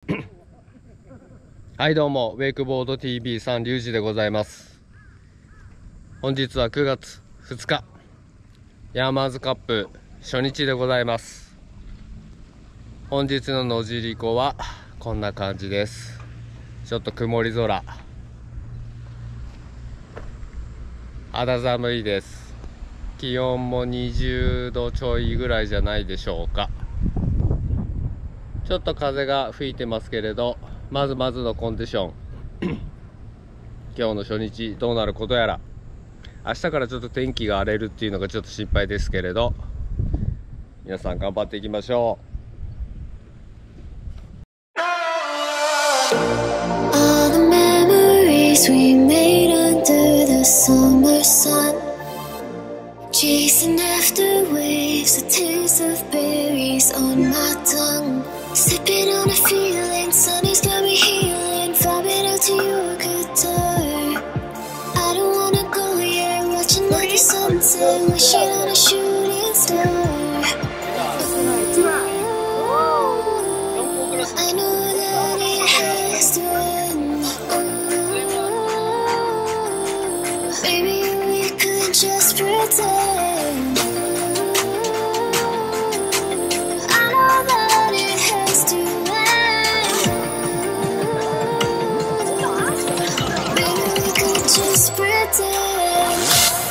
はいどうも、ウェイクボード TV さんリュウジでございます。本日は9月2日ヤーマーズカップ初日でございます。本日の野尻湖はこんな感じです。ちょっと曇り空、肌寒いです。気温も20度ちょいぐらいじゃないでしょうか。ちょっと風が吹いてますけれど、まずまずのコンディション今日の初日どうなることやら。明日からちょっと天気が荒れるっていうのがちょっと心配ですけれど、皆さん頑張っていきましょう。 All the memories we made under the summer sun, chasing after waves, a taste of berries on my tongue, sipping on a feeling, sunny's got me healing, vibing out to your guitar. I don't wanna go yet, watching like the sunset, wishing on a shooting star. I know that it has to end. Maybe we could just pretend. I know that it has to end. Maybe we could just pretend.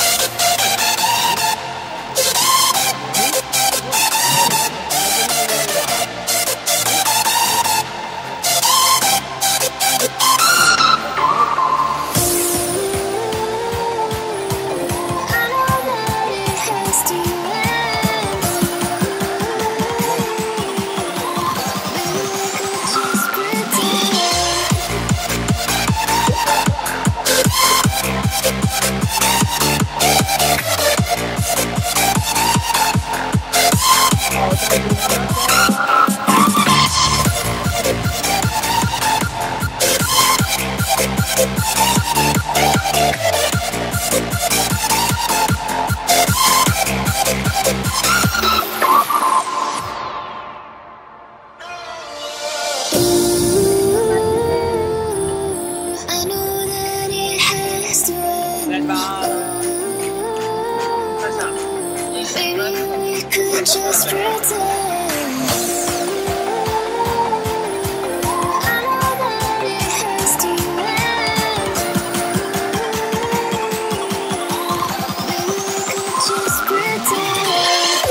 Just pretend. I know that it has to end. Maybe we could just pretend.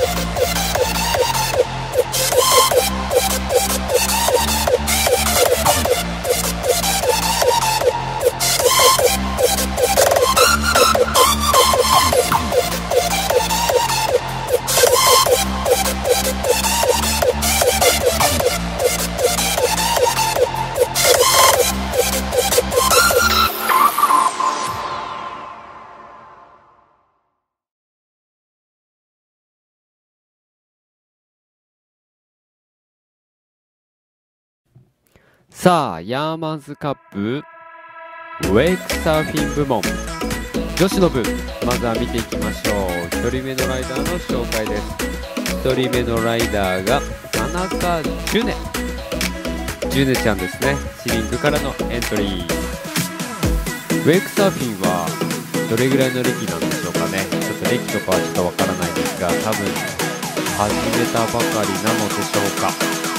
さあ、ヤーマンズカップウェイクサーフィン部門女子の部、まずは見ていきましょう。1人目のライダーの紹介です。1人目のライダーが田中ジュネちゃんですね。シリングからのエントリー。ウェイクサーフィンはどれぐらいの歴なんでしょうかね。ちょっと歴とかはちょっとわからないですが、多分始めたばかりなのでしょうか。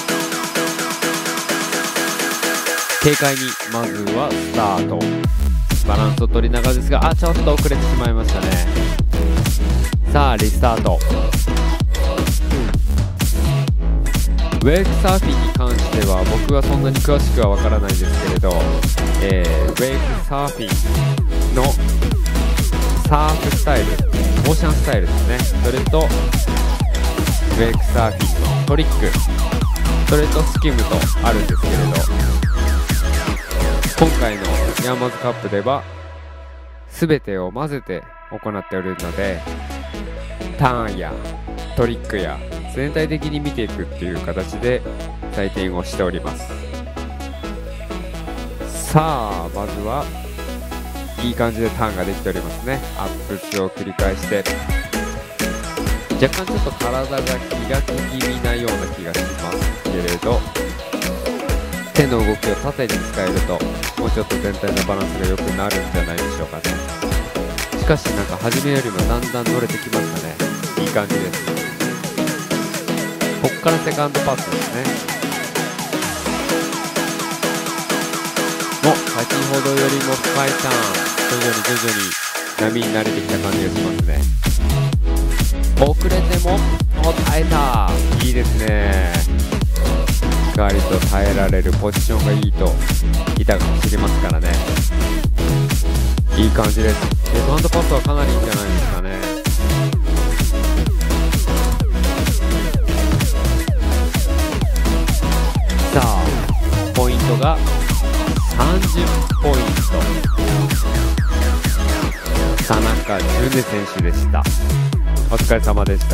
軽快にまずはスタート。バランスを取りながらですが、ちょっと遅れてしまいましたね。さあリスタート。ウェイクサーフィンに関しては僕はそんなに詳しくはわからないですけれど、ウェイクサーフィンのサーフスタイル、オーシャンスタイルですね。それとウェイクサーフィンのトリック、それとスキムとあるんですけれど、今回のヤーマーズカップでは全てを混ぜて行っておるので、ターンやトリックや全体的に見ていくっていう形で採点をしております。さあまずはいい感じでターンができておりますね。アップスを繰り返して、若干ちょっと体が開き気味なような気がしますけれど、 手の動きを縦に使えるともうちょっと全体のバランスが良くなるんじゃないでしょうかね。しかしなんか初めよりもだんだん乗れてきましたね。いい感じです。こっからセカンドパスですね。先ほどよりも深いターン、徐々に波に慣れてきた感じがしますね。遅れても耐えた。いいですね。しっかりと耐えられるポジションがいいと板が走りますからね。いい感じです。セカンドパスはかなりいいんじゃないですかね。さあポイントが30ポイント、田中純音選手でした。お疲れ様でした。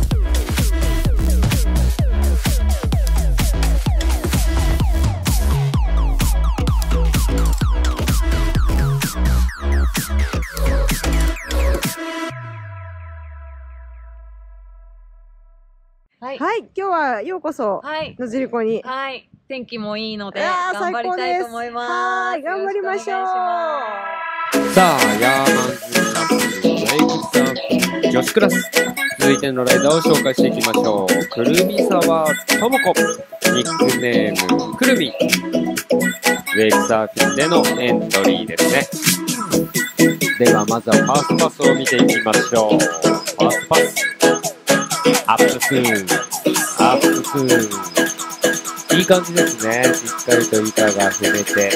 はい、今日はようこそ野尻湖に。 はい、天気もいいので頑張りたいと思います。 はい、頑張りましょう。 さあ、ヤーマンズカップウェイクサーフィン女子クラス、続いてのライダーを紹介していきましょう。くるみ沢ともこ、ニックネームくるみ、ウェイクサーフィンでのエントリーですね。ではまずはファーストパスを見ていきましょう。ファーストパス、アップスーン、アップスーン、いい感じですね。しっかりと板が踏めて、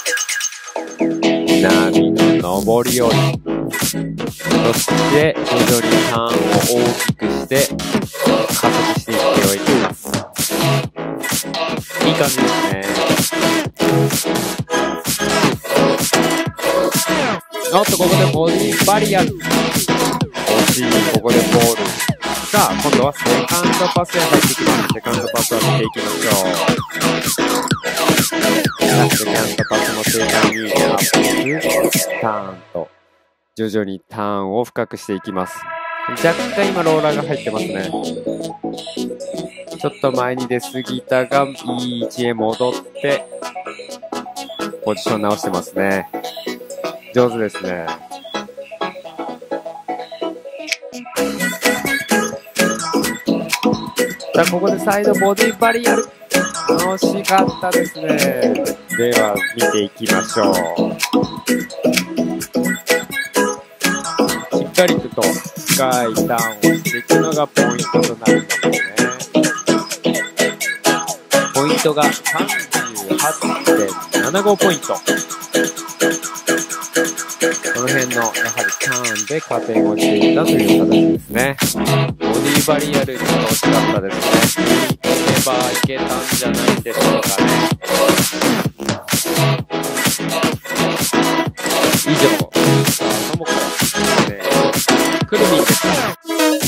波の上り下り、そして徐々にターンを大きくして加速していっておいています。いい感じですね。おっと、ここでボディバリア、惜しい。ここでボール。さあ、今度はセカンドパスへ入ってきます。セカンドパスを見ていきましょう。セカンドパスも正解にアップ、ターンと徐々にターンを深くしていきます。若干今ローラーが入ってますね。ちょっと前に出過ぎたがいい位置へ戻ってポジション直してますね。上手ですね。さあ、ここでサイドボディバリアル。惜しかったですね。では、見ていきましょう。しっかりと深いターンをしていくのがポイントとなりますね。ポイントが 38.75 ポイント。この辺のやはりターンで加点をしていたという形ですね。ボディバリアルに惜しかったですね。いけばいけたんじゃないでしょうかね。以上、さあ、ともこ、くるみんでした。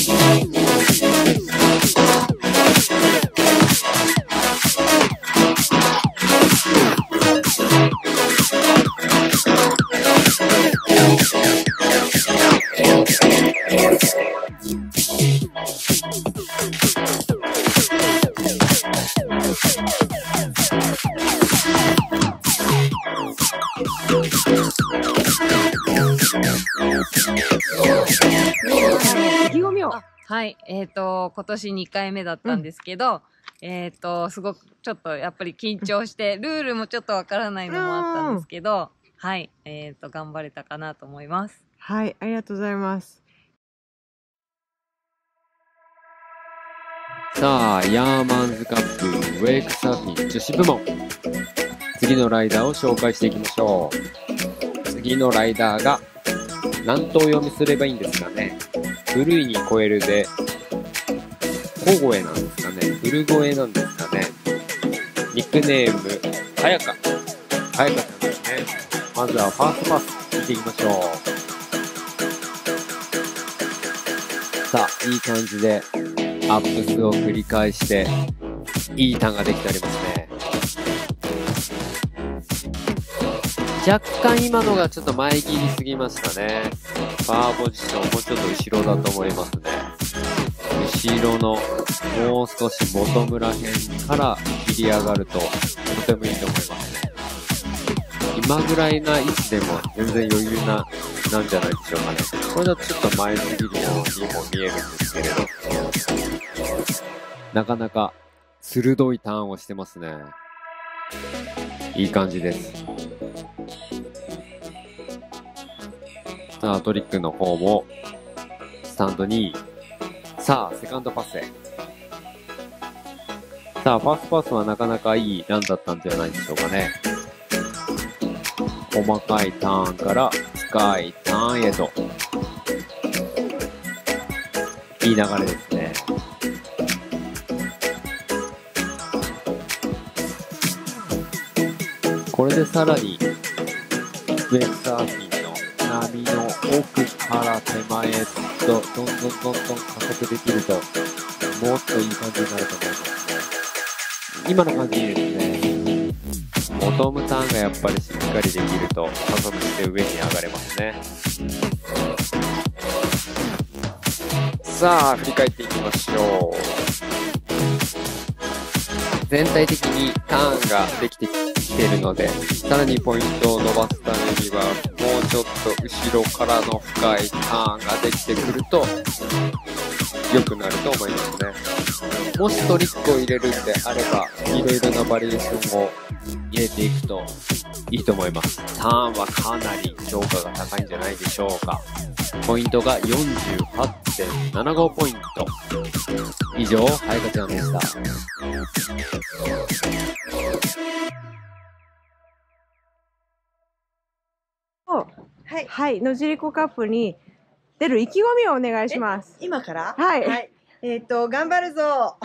はい、今年2回目だったんですけど、すごくちょっとやっぱり緊張して、ルールもちょっとわからないのもあったんですけど、はい、頑張れたかなと思います。 はい、ありがとうございます。 さあ、ヤーマンズカップウェイクサーフィン女子部門。次のライダーを紹介していきましょう。次のライダーが、何とお読みすればいいんですかね。古いに超えるで、小声なんですかね。古声なんですかね。ニックネーム、はやか。はやかちゃんですね。まずはファーストパス、見ていきましょう。さあ、いい感じで、アップスを繰り返して、いいターンができておりますね。若干今のがちょっと前切りすぎましたね。バーポジションもうちょっと後ろだと思いますね。後ろのもう少しボトムら辺から切り上がるととてもいいと今ぐらいな位置でも全然余裕なんじゃないでしょうかね。これだとちょっと前すぎるようにも見えるんですけれど、なかなか鋭いターンをしてますね。いい感じです。さあ、トリックの方もスタンドに、さあ、セカンドパスへ。さあ、ファーストパスはなかなかいいランだったんじゃないでしょうかね。細かいターンから深いターンへと。いい流れですね。これでさらに、ウェイクサーフィンの波の奥から手前へと、どんどん加速できると、もっといい感じになると思いますね。今の感じいいですね。ボトムターンがやっぱりしっかりできると加速して上に上がれますね。さあ振り返っていきましょう。全体的にターンができてきているので、さらにポイントを伸ばすためにはもうちょっと後ろからの深いターンができてくると良くなると思いますね。もしトリックを入れるんであれば、いろいろなバリエーションを入れていくといいと思います。ターンはかなり評価が高いんじゃないでしょうか。ポイントが 48.75 ポイント。以上、はやかちゃんでした。 はい、はい、野尻湖カップに出る意気込みをお願いします。 今から？ はい。 はい、頑張るぞ。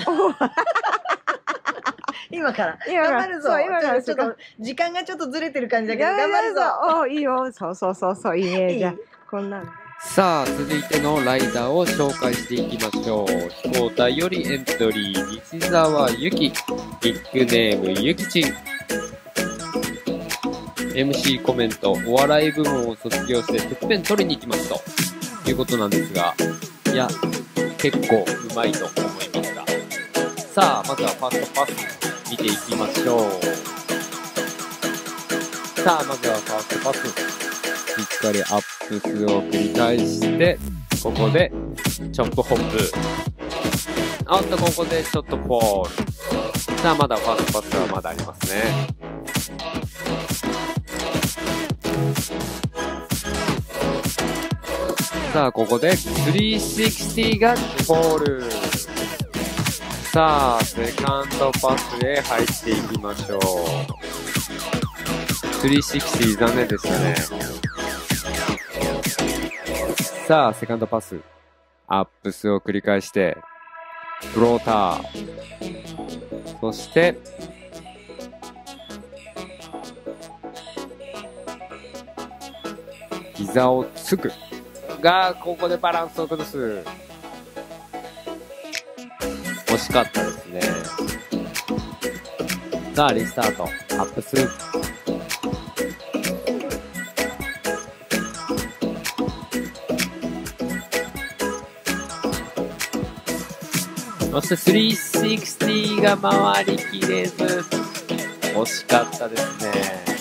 今から頑張るぞ。ちょっと時間がちょっとずれてる感じだけど頑張るぞ。 お、いいよ。そういいね。じゃあこんな。 さあ続いてのライダーを紹介していきましょう。飛行隊よりエントリー、西澤由紀、ビッグネームゆきちん。MC コメント、お笑い部門を卒業しててっぺん取りに行きますということなんですが、いや結構うまいと思いました。さあまずはファーストパス見ていきましょう。さあまずはファーストパス、しっかりアップスを繰り返して、ここでチョップホップ、あっとここでショットフォール。さあまだファーストパスはまだありますね。さあここで360がフォール。さあセカンドパスへ入っていきましょう。360残念でしたね。さあセカンドパス、アップスを繰り返してフローター、そして膝をつくが、ここでバランスを崩す。惜しかったですね。さあリスタート、アップス、そして360が回りきれず、惜しかったですね。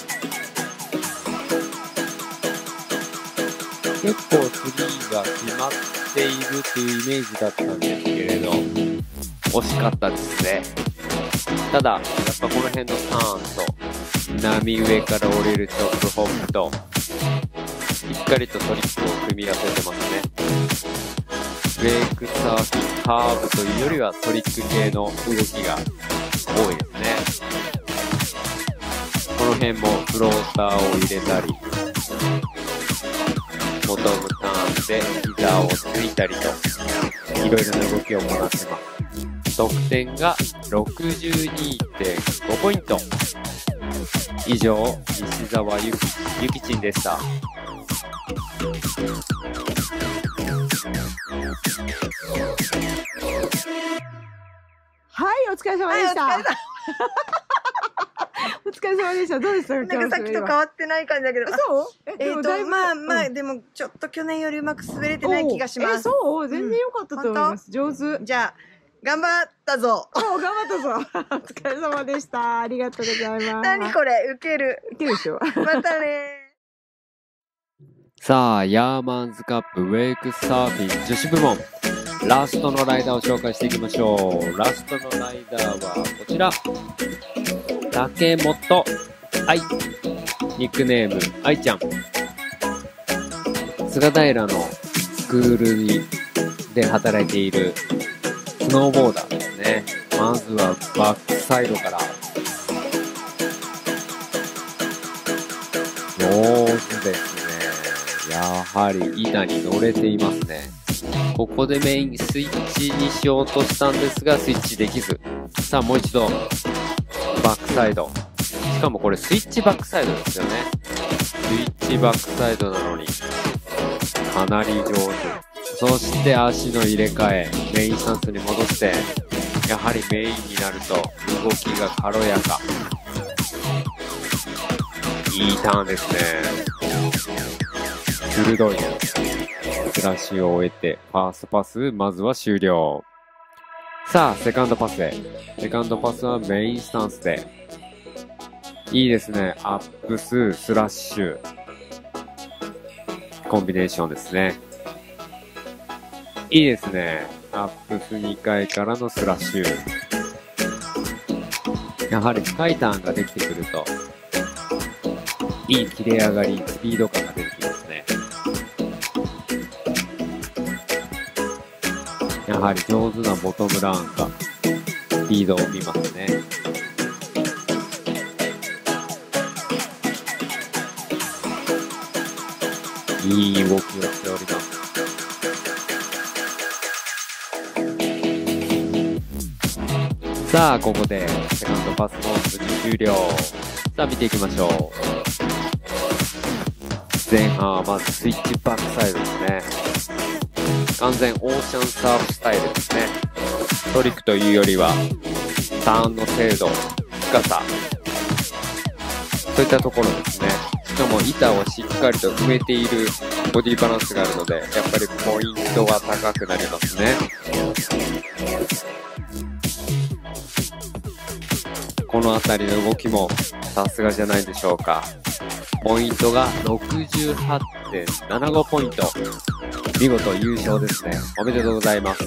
結構3が決まっているというイメージだったんですけれど、惜しかったですね。ただ、やっぱこの辺のターンと、波上から降りるチョップホップと、しっかりとトリックを組み合わせてますね。ブレイクサーフィン、カーブというよりはトリック系の動きが多いですね。この辺もフローターを入れたり、ボトムターンで膝をついたりと、いろいろな動きをこなしてます。得点が 62.5 ポイント。以上、西澤ゆきちんでした。 はい、お疲れ様でした。お疲れ様でした。どうでしたか？ なんかさっきと変わってない感じだけど。 そう？ まあ、でもちょっと去年よりうまく滑れてない気がします。 そう？全然良かったと思います。上手。 じゃあ、 頑張ったぞ。 お頑張ったぞ。お疲れ様でした。ありがとうございます。 何これ、ウケる。 いけるでしょ。 またね。 さあ、ヤーマンズカップウェイクサーフィン女子部門、ラストのライダーを紹介していきましょう。ラストのライダーはこちら。竹本愛。ニックネーム、愛ちゃん。菅平のスクールで働いているスノーボーダーですね。まずはバックサイドから。上手ですね。やはり板に乗れていますね。ここでメインスイッチにしようとしたんですが、スイッチできず。さあもう一度、バックサイド。しかもこれスイッチバックサイドですよね。スイッチバックサイドなのに、かなり上手。そして足の入れ替え、メインスタンスに戻して、やはりメインになると動きが軽やか。いいターンですね。鋭いスラッシュを終えて、ファーストパス、まずは終了。さあ、セカンドパスへ。セカンドパスはメインスタンスで。いいですね。アップス、スラッシュ。コンビネーションですね。いいですね。アップス2回からのスラッシュ。やはり深いターンができてくると、いい切れ上がり、スピード感が出てきますね。やはり上手なボトムランがスピードを見ますね。いい動きをしております。さあ、ここでセカンドパスも無事終了。さあ、見ていきましょう。前半はまずスイッチバックサイドですね。完全オーシャンサーフスタイルですね。トリックというよりは、ターンの精度、深さ、そういったところですね。しかも板をしっかりと埋めているボディバランスがあるので、やっぱりポイントが高くなりますね。この辺りの動きもさすがじゃないでしょうか。ポイントが 68.75 ポイント。見事優勝ですね。おめでとうございます。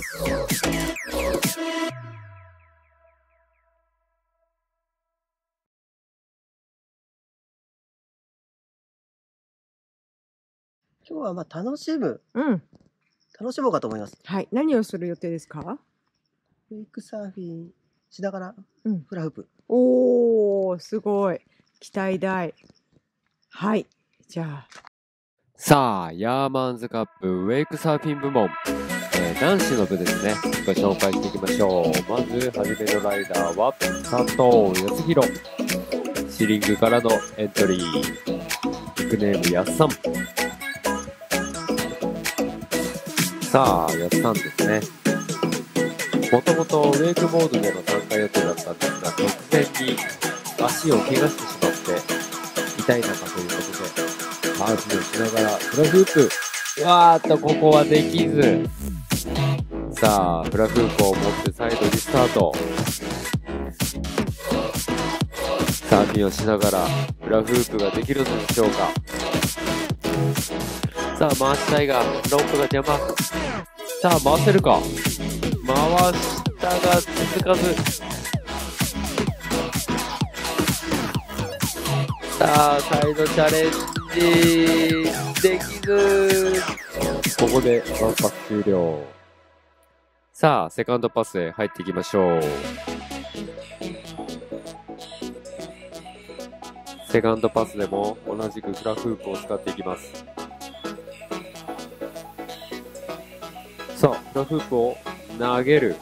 今日はまあ楽しもうかと思います。 はい。何をする予定ですか？ ウェイクサーフィンしながらフラフープ。 おー、すごい。期待大。はい。じゃあ。 さあ、ヤーマンズカップウェイクサーフィン部門、男子の部ですね、ご紹介していきましょう。まず、初めのライダーは佐藤康弘。シリングからのエントリー。ニックネームやっさん。さあ、やっさんですね。もともとウェイクボードでの参加予定だったんですが、直前に足を怪我してしまって痛い中ということで、ハーフをしながらフラフープ。わーっとここはできず。さあ、フラフープを持って再度リスタート。サーフィンをしながらフラフープができるのでしょうか。さあ、回したいが、ロープが邪魔。さあ、回せるか。回したが続かず。さあ、再度チャレンジできず。ここでワンパス終了。さあ、セカンドパスへ入っていきましょう。セカンドパスでも同じくフラフープを使っていきます。さあ、フラフープを投げる。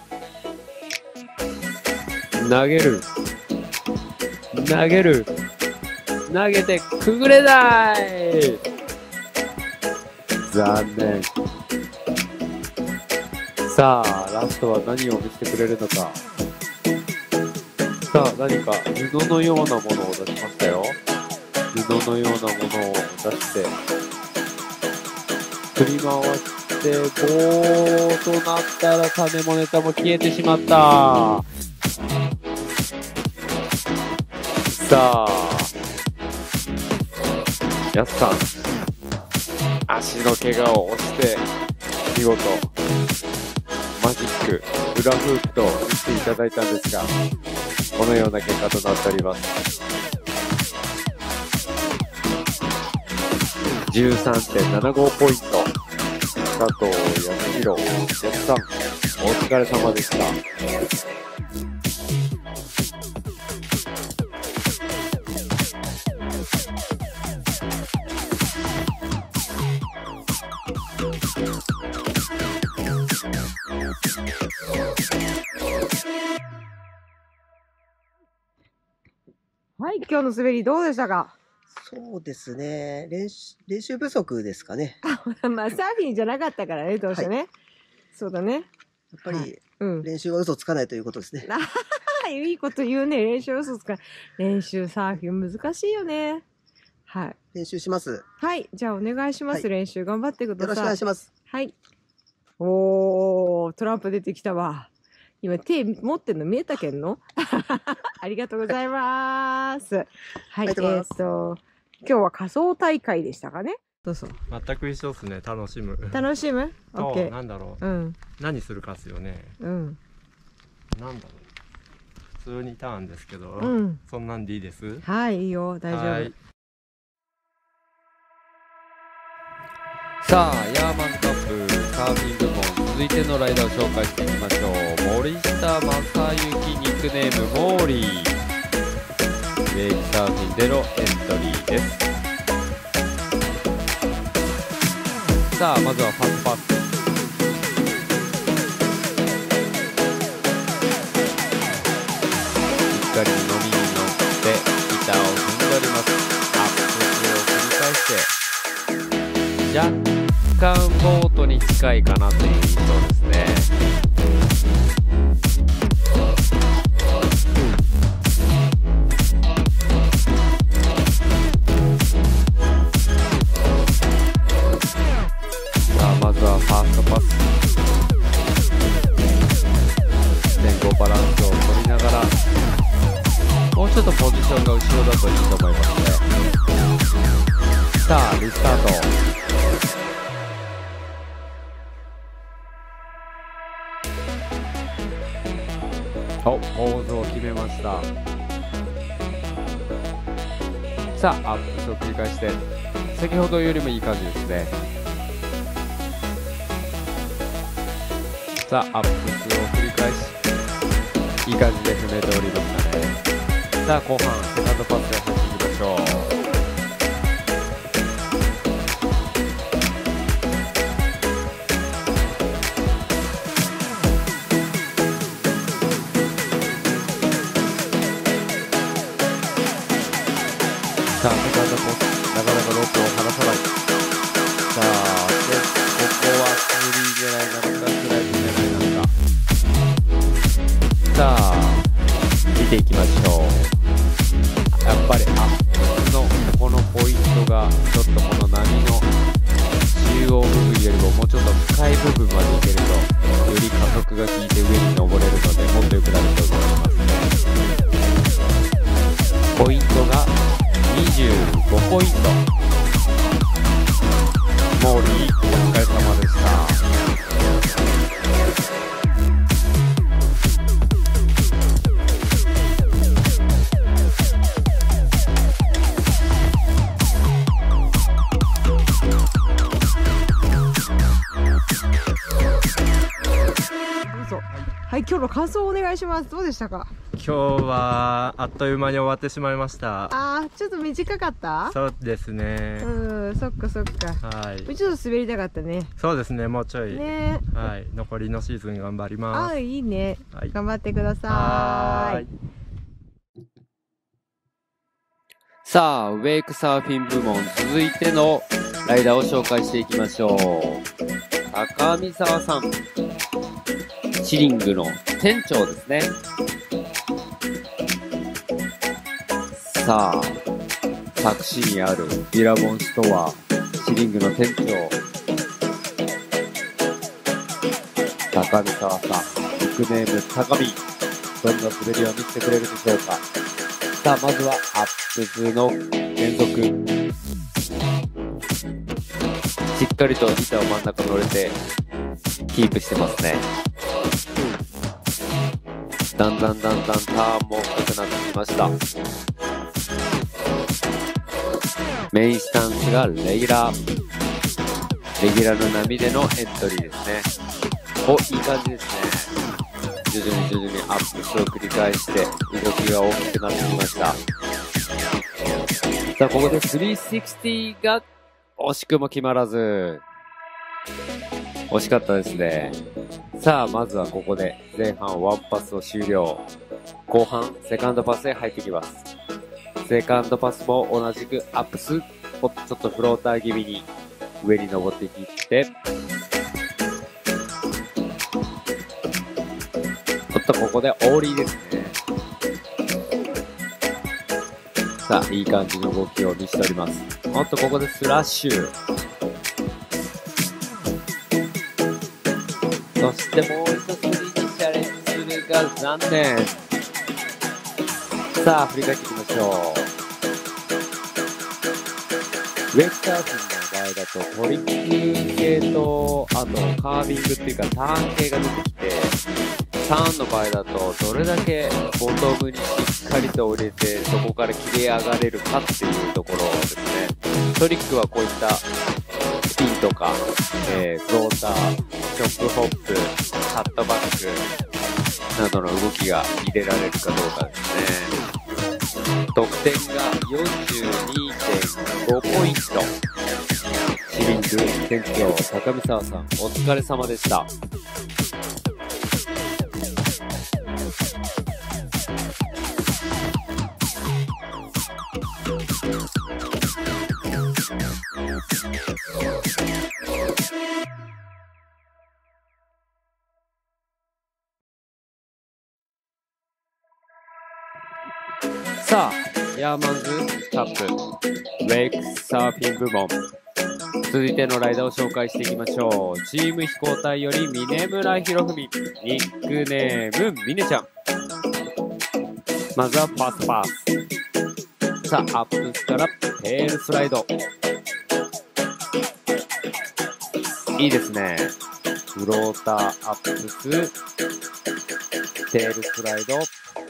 投げる。投げる。投げてくぐれない。残念。さあ、ラストは何を見せてくれるのか。さあ、何か布のようなものを出しましたよ。布のようなものを出して、振り回ししてゴーとなったら種もネタも消えてしまった。さあやすさん、足の怪我を押して見事マジックフラフープと打っていただいたんですが、このような結果となっております。 13.75 ポイント。佐藤康弘、やすさん、お疲れ様でした。 はい、今日の滑りどうでしたか？ そうですね。練習不足ですかね。 まあサーフィンじゃなかったからね、どうしてね。そうだね。 やっぱり練習は嘘つかないということですね。 いいこと言うね。練習は嘘つかない。練習サーフィン難しいよね。はい。 練習します。 はい、じゃあお願いします。練習頑張ってください。 よろしくお願いします。 はい。おー、トランプ出てきたわ。今手持ってんの見えたけんの？ありがとうございます。はい、今日は仮装大会でしたかね。そうそう。 全く一緒ですね。楽しむ。 楽しむ？オッケー。 なんだろう。何するかですよね。なんだろう。普通にターンですけど、そんなんでいいです？ はい、いいよ、大丈夫。 さあ、ヤーマンカップサーフィン部門、続いてのライダーを紹介していきましょう。森下正幸、ニックネームモーリー。ウェイクサーフィンでのエントリーです。さあ、まずはファストパス。しっかり飲みに乗って板を踏んでおります。アップスを繰り返して若干ボートに近いかなという印象ですね。さあまずはファーストパス。前後バランスを取りながら、もうちょっとポジションが後ろだといいと思いますね。さあリスタート。ポーズを決めました。さあアップスを繰り返して、先ほどよりもいい感じですね。さあアップスを繰り返し、いい感じで踏めておりましたね。さあ後半セカンドパスで入っていきましょう。さあセカンドポスト、なかなかロープを離さない。さあでここはスリー狙いなのかスライド狙いなのか。さあ見ていきましょう。やっぱりアップのこのポイントがちょっとこの波の中央部分よりももうちょっと深い部分までいけると、より加速が効いて上に登れるので、もっと良くなると思いますね。ポイントが25ポイント。モーリーお疲れ様でした。 はい、今日の感想をお願いします。どうでしたか？ 今日はあっという間に終わってしまいました。 ちょっと短かった？ そうですね。 そっかそっか。 はい。 ちょっと滑りたかったね。 そうですね、もうちょい。 ね。 はい、残りのシーズン頑張ります。 いいね。 はい、 頑張ってください。 さあ、ウェイクサーフィン部門、続いてのライダーを紹介していきましょう。高見沢さん。シリングの店長ですね。さあ、佐久市にあるビラボンストア、シリングの店長。 高見沢さん、ニックネーム高見、どんな滑りを見せてくれるでしょうか。さあ、まずはアップスの連続。しっかりと板を真ん中乗れてキープしてますね。だんだんターンも深くなってきました。メインスタンスがレギュラーの波でのエントリーですね。いい感じですね。徐々にアップスを繰り返して動きが大きくなってきました。さあ、ここで360が惜しくも決まらず、惜しかったですね。さあ、まずはここで前半ワンパスを終了。後半セカンドパスへ入ってきます。セカンドパスも同じくアップス、ちょっとフローター気味に上に登っていって、ここでオーリーですね。さあ、いい感じの動きを見せております。ここでスラッシュ。そしてもう一つにチャレンジするが残念。さあ、振り返っていきましょう。ウェイクサーフィンの場合だとトリック系と、あとカービングっていうかターン系が出てきて、ターンの場合だとどれだけボトムにしっかりと降りてそこから切り上がれるかっていうところですね。トリックはこういったスピンとか、フローター、チョップホップ、カットバックなどの動きが入れられるかどうかですね。得点が 42.5 ポイント。シリンズ店長高見沢さん、お疲れ様でした。さあ、ヤーマンズカップウェイクサーフィン部門、続いてのライダーを紹介していきましょう。チーム飛行隊より峯村博文、ニックネームミネちゃん。まずはファーストパス。さあ、アップスからテールスライド。いいですね。フローターアップス、テールスライド。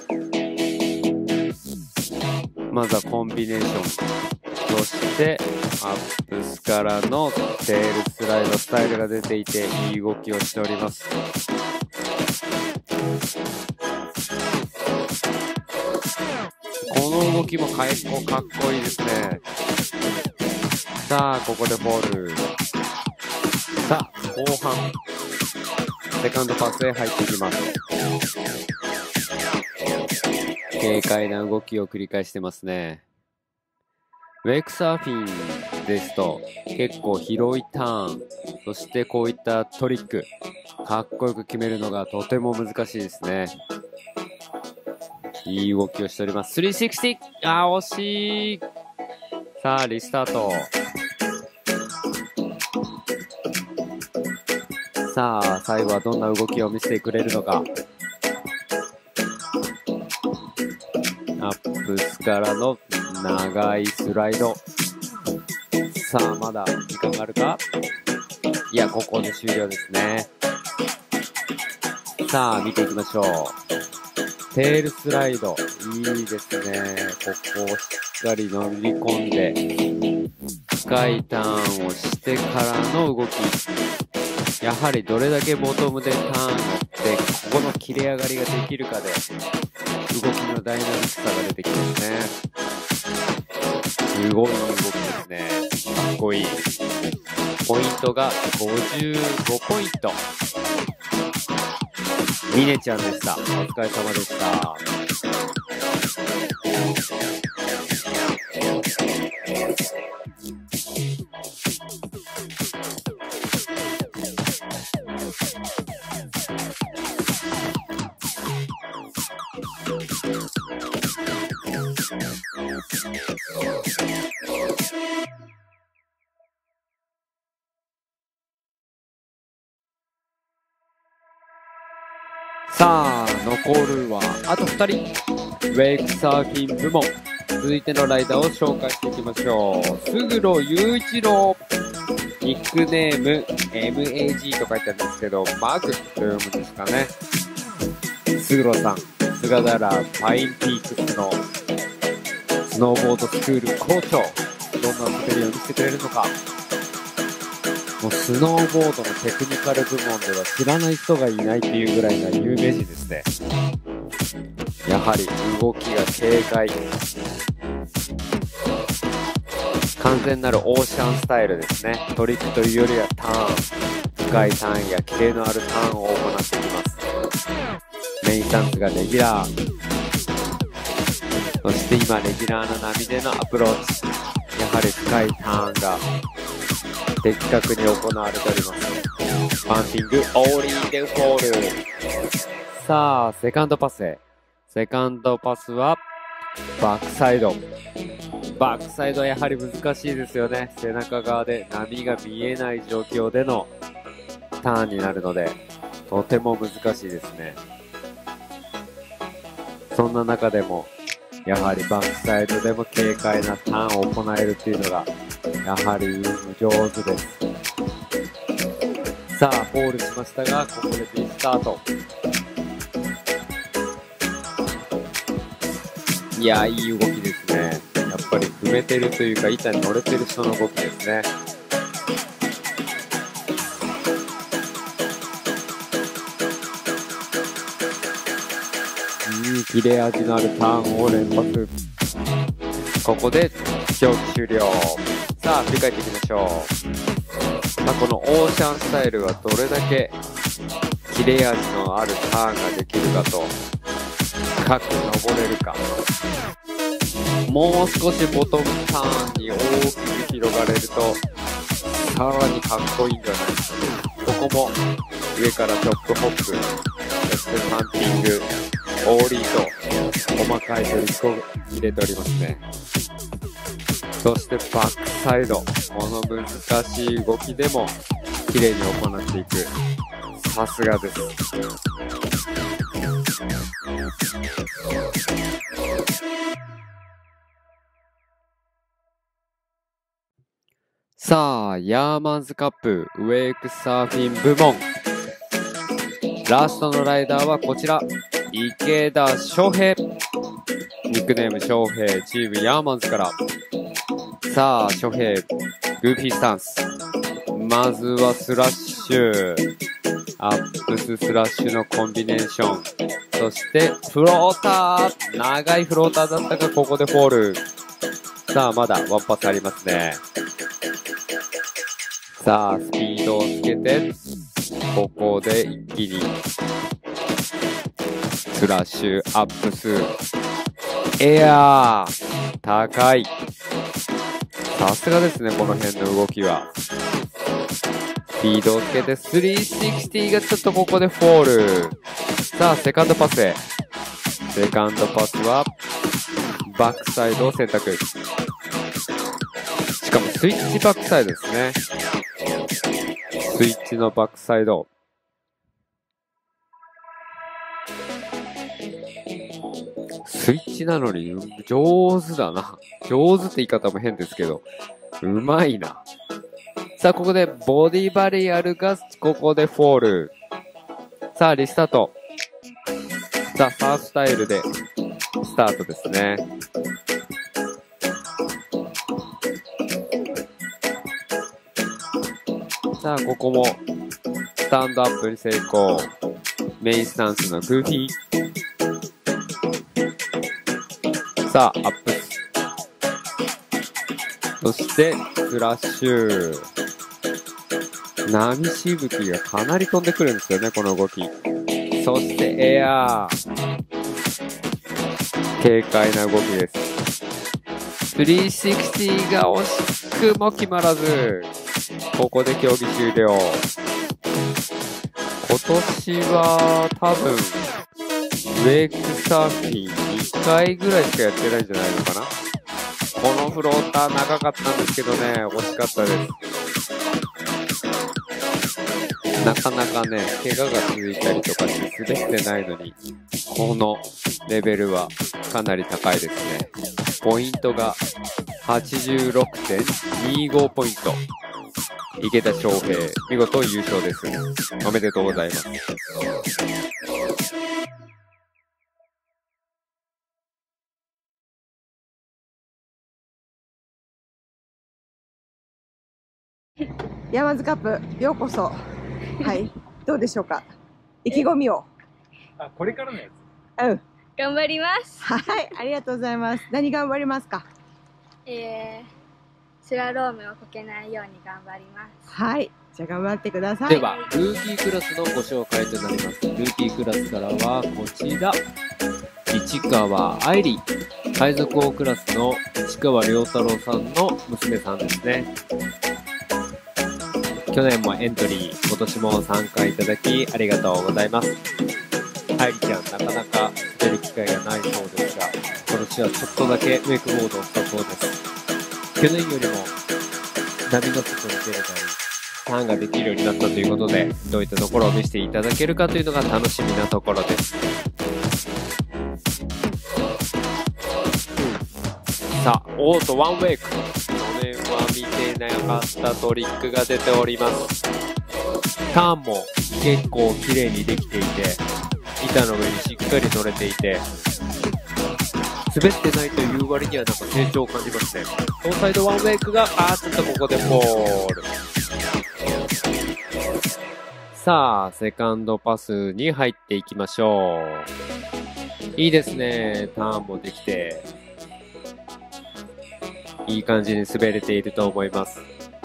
まずはコンビネーション。そして、アップスからのテールスライドスタイルが出ていて、いい動きをしております。この動きも結構かっこいいですね。さあ、ここでフォール。さあ、後半。セカンドパスへ入っていきます。軽快な動きを繰り返してますね。ウェイクサーフィンですと結構広いターン、そしてこういったトリック、かっこよく決めるのがとても難しいですね。いい動きをしております。360、惜しい。さあ、リスタート。さあ、最後はどんな動きを見せてくれるのか。アップスからの長いスライド。さあ、まだ時間があるか？いや、ここで終了ですね。さあ、見ていきましょう。テールスライド。いいですね。ここをしっかり乗り込んで、深いターンをしてからの動き。やはりどれだけボトムでターンをって、ここの切れ上がりができるかで、動きのダイナミックさが出てきますね。すごい動きですね。かっこいい。ポイントが55ポイント。ミネちゃんでした。お疲れ様でした。 さあ残るはあと2人。ウェイクサーフィン部門、続いてのライダーを紹介していきましょう。勝呂雄一郎、ニックネーム MAG と書いてあるんですけど、マグと読むんですかね。勝呂さん、菅平パインピークスのスノーボードスクール校長、どんな滑りを見せてくれるのか。もうスノーボードのテクニカル部門では知らない人がいないっていうぐらいな有名人ですね。やはり動きが軽快、完全なるオーシャンスタイルですね。トリックというよりはターン、深いターンやキレのあるターンを行っていきます。メインスタンスがレギュラー、そして今レギュラーの波でのアプローチ、やはり深いターンが的確に行われております。パンピング、オーリーでフォール。さあ、セカンドパスへ。セカンドパスは、バックサイド。バックサイドはやはり難しいですよね。背中側で波が見えない状況でのターンになるので、とても難しいですね。そんな中でも、やはりバックサイドでも軽快なターンを行えるというのが、やはり上手です。さあ、フォールしましたが、ここでリスタート。いや、いい動きですね。やっぱり踏めてるというか、板に乗れてる人の動きですね。切れ味のあるターンを連発。ここで競技終了。さあ振り返っていきましょう。このオーシャンスタイルはどれだけ切れ味のあるターンができるかと、深く登れるか。もう少しボトムターンに大きく広がれるとさらにかっこいいんじゃないですかね。ここも上からチョップホップ、そしてパンピング、オーリーと細かいトリックを入れておりますね。そしてバックサイド、この難しい動きでも綺麗に行っていく。さすがです。さあ、ヤーマンズカップウェイクサーフィン部門。ラストのライダーはこちら。池田翔平。ニックネーム翔平、チームヤーマンズから。さあ、翔平、グーフィースタンス。まずはスラッシュ。アップススラッシュのコンビネーション。そして、フローター。長いフローターだったが、ここでフォール。さあ、まだワンパスありますね。さあ、スピードをつけて、ここで一気に、スラッシュ、アップス、エアー、高い。さすがですね、この辺の動きは。スピードをつけて、360がちょっとここでフォール。さあ、セカンドパスへ。セカンドパスは、バックサイドを選択。しかもスイッチバックサイドですね。スイッチのバックサイド。スイッチなのに上手だな。上手って言い方も変ですけど、うまいな。さあ、ここでボディバリアルがここでフォール。さあ、リスタート。さあ、サーフスタイルでスタートですね。さあ、ここもスタンドアップに成功。メインスタンスのグーフィー。さあ、アップス。そして、スラッシュ。波しぶきがかなり飛んでくるんですよね、この動き。そして、エアー。軽快な動きです。360が惜しくも決まらず、ここで競技終了。今年は多分、ウェイクサーフィン2回ぐらいしかやってないんじゃないのかな。このフローター長かったんですけどね、惜しかったです。 なかなかね、怪我が続いたりとかして滑ってないのに、このレベルはかなり高いですね。ポイントが 86.25 ポイント。池田翔平、見事優勝です。おめでとうございます。 ヤマズカップようこそ。はい、どうでしょうか。意気込みを。 あ、これからのやつ。 うん。 頑張ります。 はい、ありがとうございます。何頑張りますか。 スラロームをこけないように頑張ります。 はい、じゃあ頑張ってください。 では、ルーキークラスのご紹介となります。ルーキークラスからはこちら。市川愛理。海賊王クラスの市川良太郎さんの娘さんですね。去年もエントリー、今年も参加いただきありがとうございます。愛理ちゃん、なかなか出る機会がないそうですが、今年はちょっとだけウェイクボードをしたそうです。去年よりも波の外に出れたり、ターンができるようになったということで、どういったところを見せていただけるかというのが楽しみなところです。さあ、オートワンウェイク。去年は見てなかったトリックが出ております。ターンも結構綺麗にできていて、板の上にしっかり乗れていて、滑ってないという割にはなんか成長を感じますね。トーサイドワンウェイクが、ちょっとここでフォール。さあ、セカンドパスに入っていきましょう。いいですね。ターンもできて。いい感じに滑れていると思います。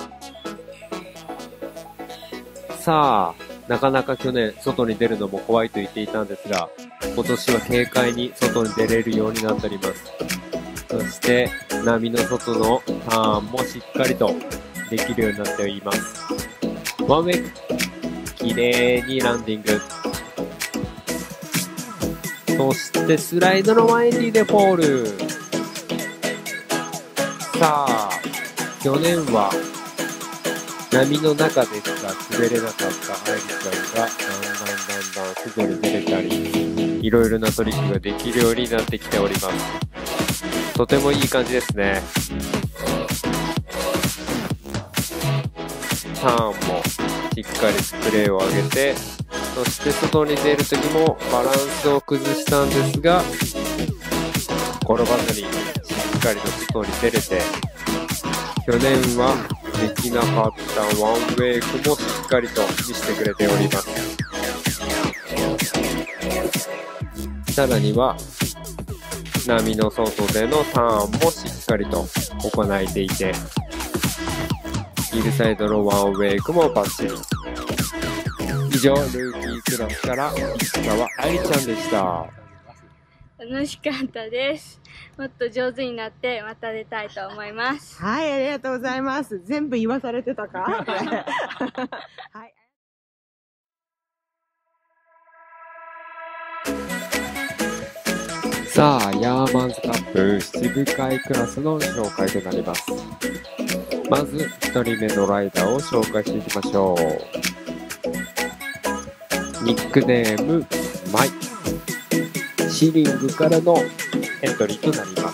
さあ、なかなか去年外に出るのも怖いと言っていたんですが、今年は軽快に外に出れるようになっております。そして、波の外のターンもしっかりとできるようになっております。ワンウェイク。綺麗にランディング。そしてスライドの180でフォール。さあ、去年は波の中でしか滑れなかった愛理ちゃんがだんだん外に出れたり、いろいろなトリックができるようになってきております。とてもいい感じですね。ターンもしっかりスプレーを上げて、そして外に出るときもバランスを崩したんですが、転ばずにしっかりと外に出れて、去年はできなかったワンウェイクもしっかりと見せてくれております。さらには波の外でのターンもしっかりと行えていて、ヒルサイドのワンウェイクもバッチリ。以上、ルーキークラスから市川愛理ちゃんでした。 楽しかったです。もっと上手になってまた出たいと思います。 はい、ありがとうございます。全部言わされてたか。はい。 さあ、ヤーマンズカップ七部会クラスの紹介となります。まず1人目のライダーを紹介していきましょう。ニックネームマイ。シリングからのエントリーとなります。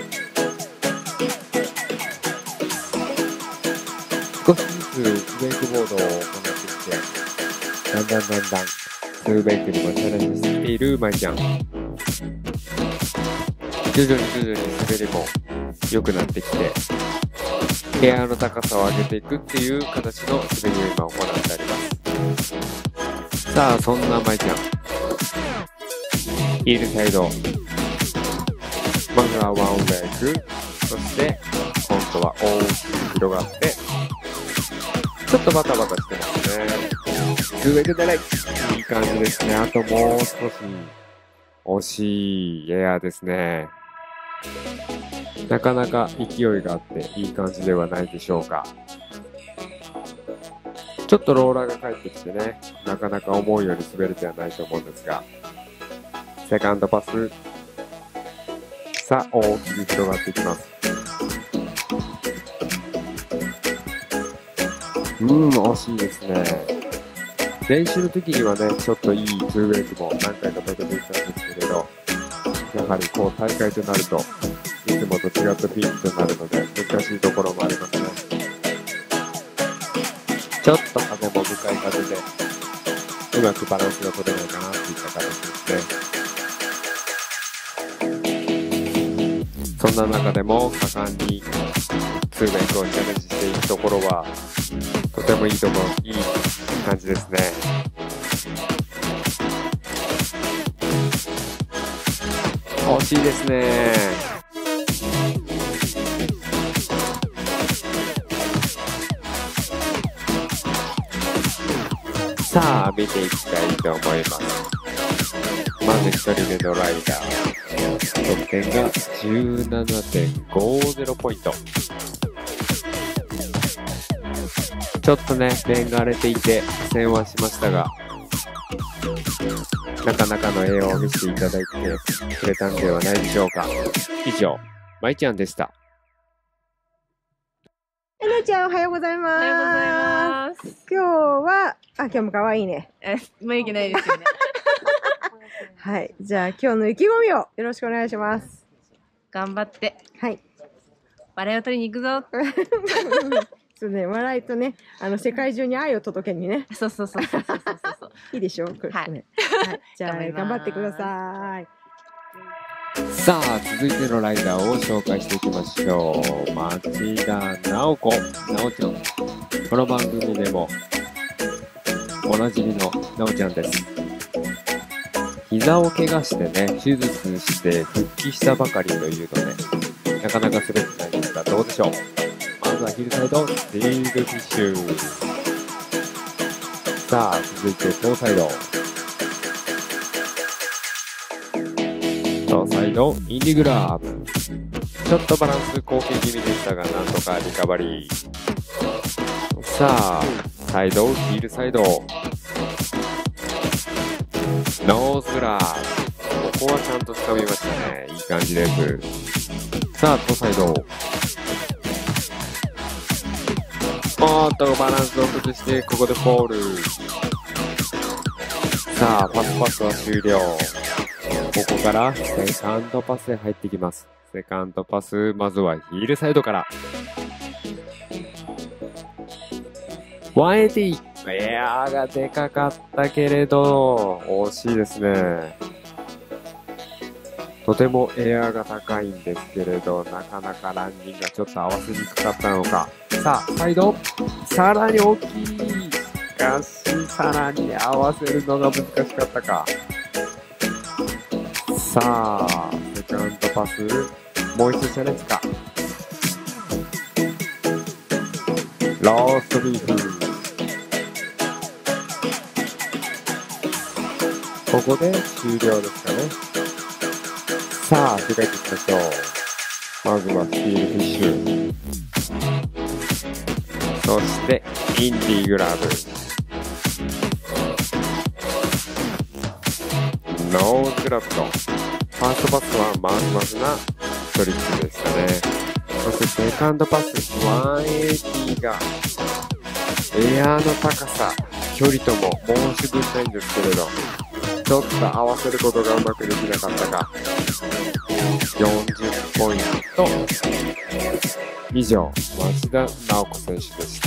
少しずつウェイクボードを行ってきて、だんだん2ウェイクにもチャレンジしているマイちゃん。徐々に滑りも良くなってきて、エアの高さを上げていくっていう形の滑りを今行っております。さあ、そんなマイちゃん。ヒールサイド。まずはワンウェイク。そして、今度は大きく広がって、ちょっとバタバタしてますね。2ウェイクでない。いい感じですね。あともう少し。惜しいエアですね。なかなか勢いがあっていい感じではないでしょうか。ちょっとローラーが返ってきてね、なかなか思うように滑れてはないと思うんですが、セカンドパス。さあ、大きく広がっていきます。惜しいですね。 練習の時にはね、ちょっといいツーウェイクも何回か立てていたんですけれど、やはりこう大会となると、いつもと違ったピンチとなるので、難しいところもありますね。ちょっと風も向かい風で、うまくバランスが取れないかなっていった形ですね。そんな中でも果敢にツーウェイクをチャレンジしていくところは、とてもいい感じですね。惜しいですね。さあ見ていきたいと思います。まず1人目のライダー、得点が 17.50 ポイント。ちょっとね、面が荒れていて苦戦はしましたが、なかなかの栄養を見せていただいてくれたんではないでしょうか。以上、まいちゃんでした。 えなちゃん、おはようございます。 おはようございます。 今日は、今日も可愛いね。 眉毛ないですよね。 はい。じゃあ、今日の意気込みをよろしくお願いします。 頑張って。 はい。 笑いを取りに行くぞ。 そうね、笑いとね、世界中に愛を届けにね。 そう。 いいでしょう。はい。はい。じゃあ、頑張ってください。 さあ、続いてのライダーを紹介していきましょう。町田直子、直ちゃん。この番組でもおなじみの直ちゃんです。膝を怪我してね、手術して復帰したばかりというので、なかなか滑ってないんですが、どうでしょう。まずはヒルサイド、スティールフィッシュ。さあ、続いてトーサイド。トーサイド、インディグラブ。ちょっとバランス後傾気味でしたが、なんとかリカバリー。さあ、サイド、ヒールサイド。ノースラー。ここはちゃんと掴みましたね。いい感じです。さあ、トーサイド。おーっと、バランスを崩して、ここでフォール。さあ、パスは終了。ここからセカンドパスへ入ってきます。セカンドパス、まずはヒールサイドから。180。エアーがでかかったけれど、惜しいですね。とてもエアーが高いんですけれど、なかなかランディングがちょっと合わせにくかったのか。さあ、サイド。さらに大きい。しかし、さらに合わせるのが難しかったか。さあ、セカンドパス。もう一度チャレンジか。ローストビーフ。ここで終了ですかね。さあ、振り返っていきましょう。まずはスティールフィッシュ。そして、インディグラブ。ノーズラフト。ファーストパスはまずまずなトリックでしたね。そしてセカンドパス、180が、エアーの高さ、距離とも申し分ないんですけれど、ちょっと合わせることがうまくできなかったか。40ポイント。以上、町田直子選手でした。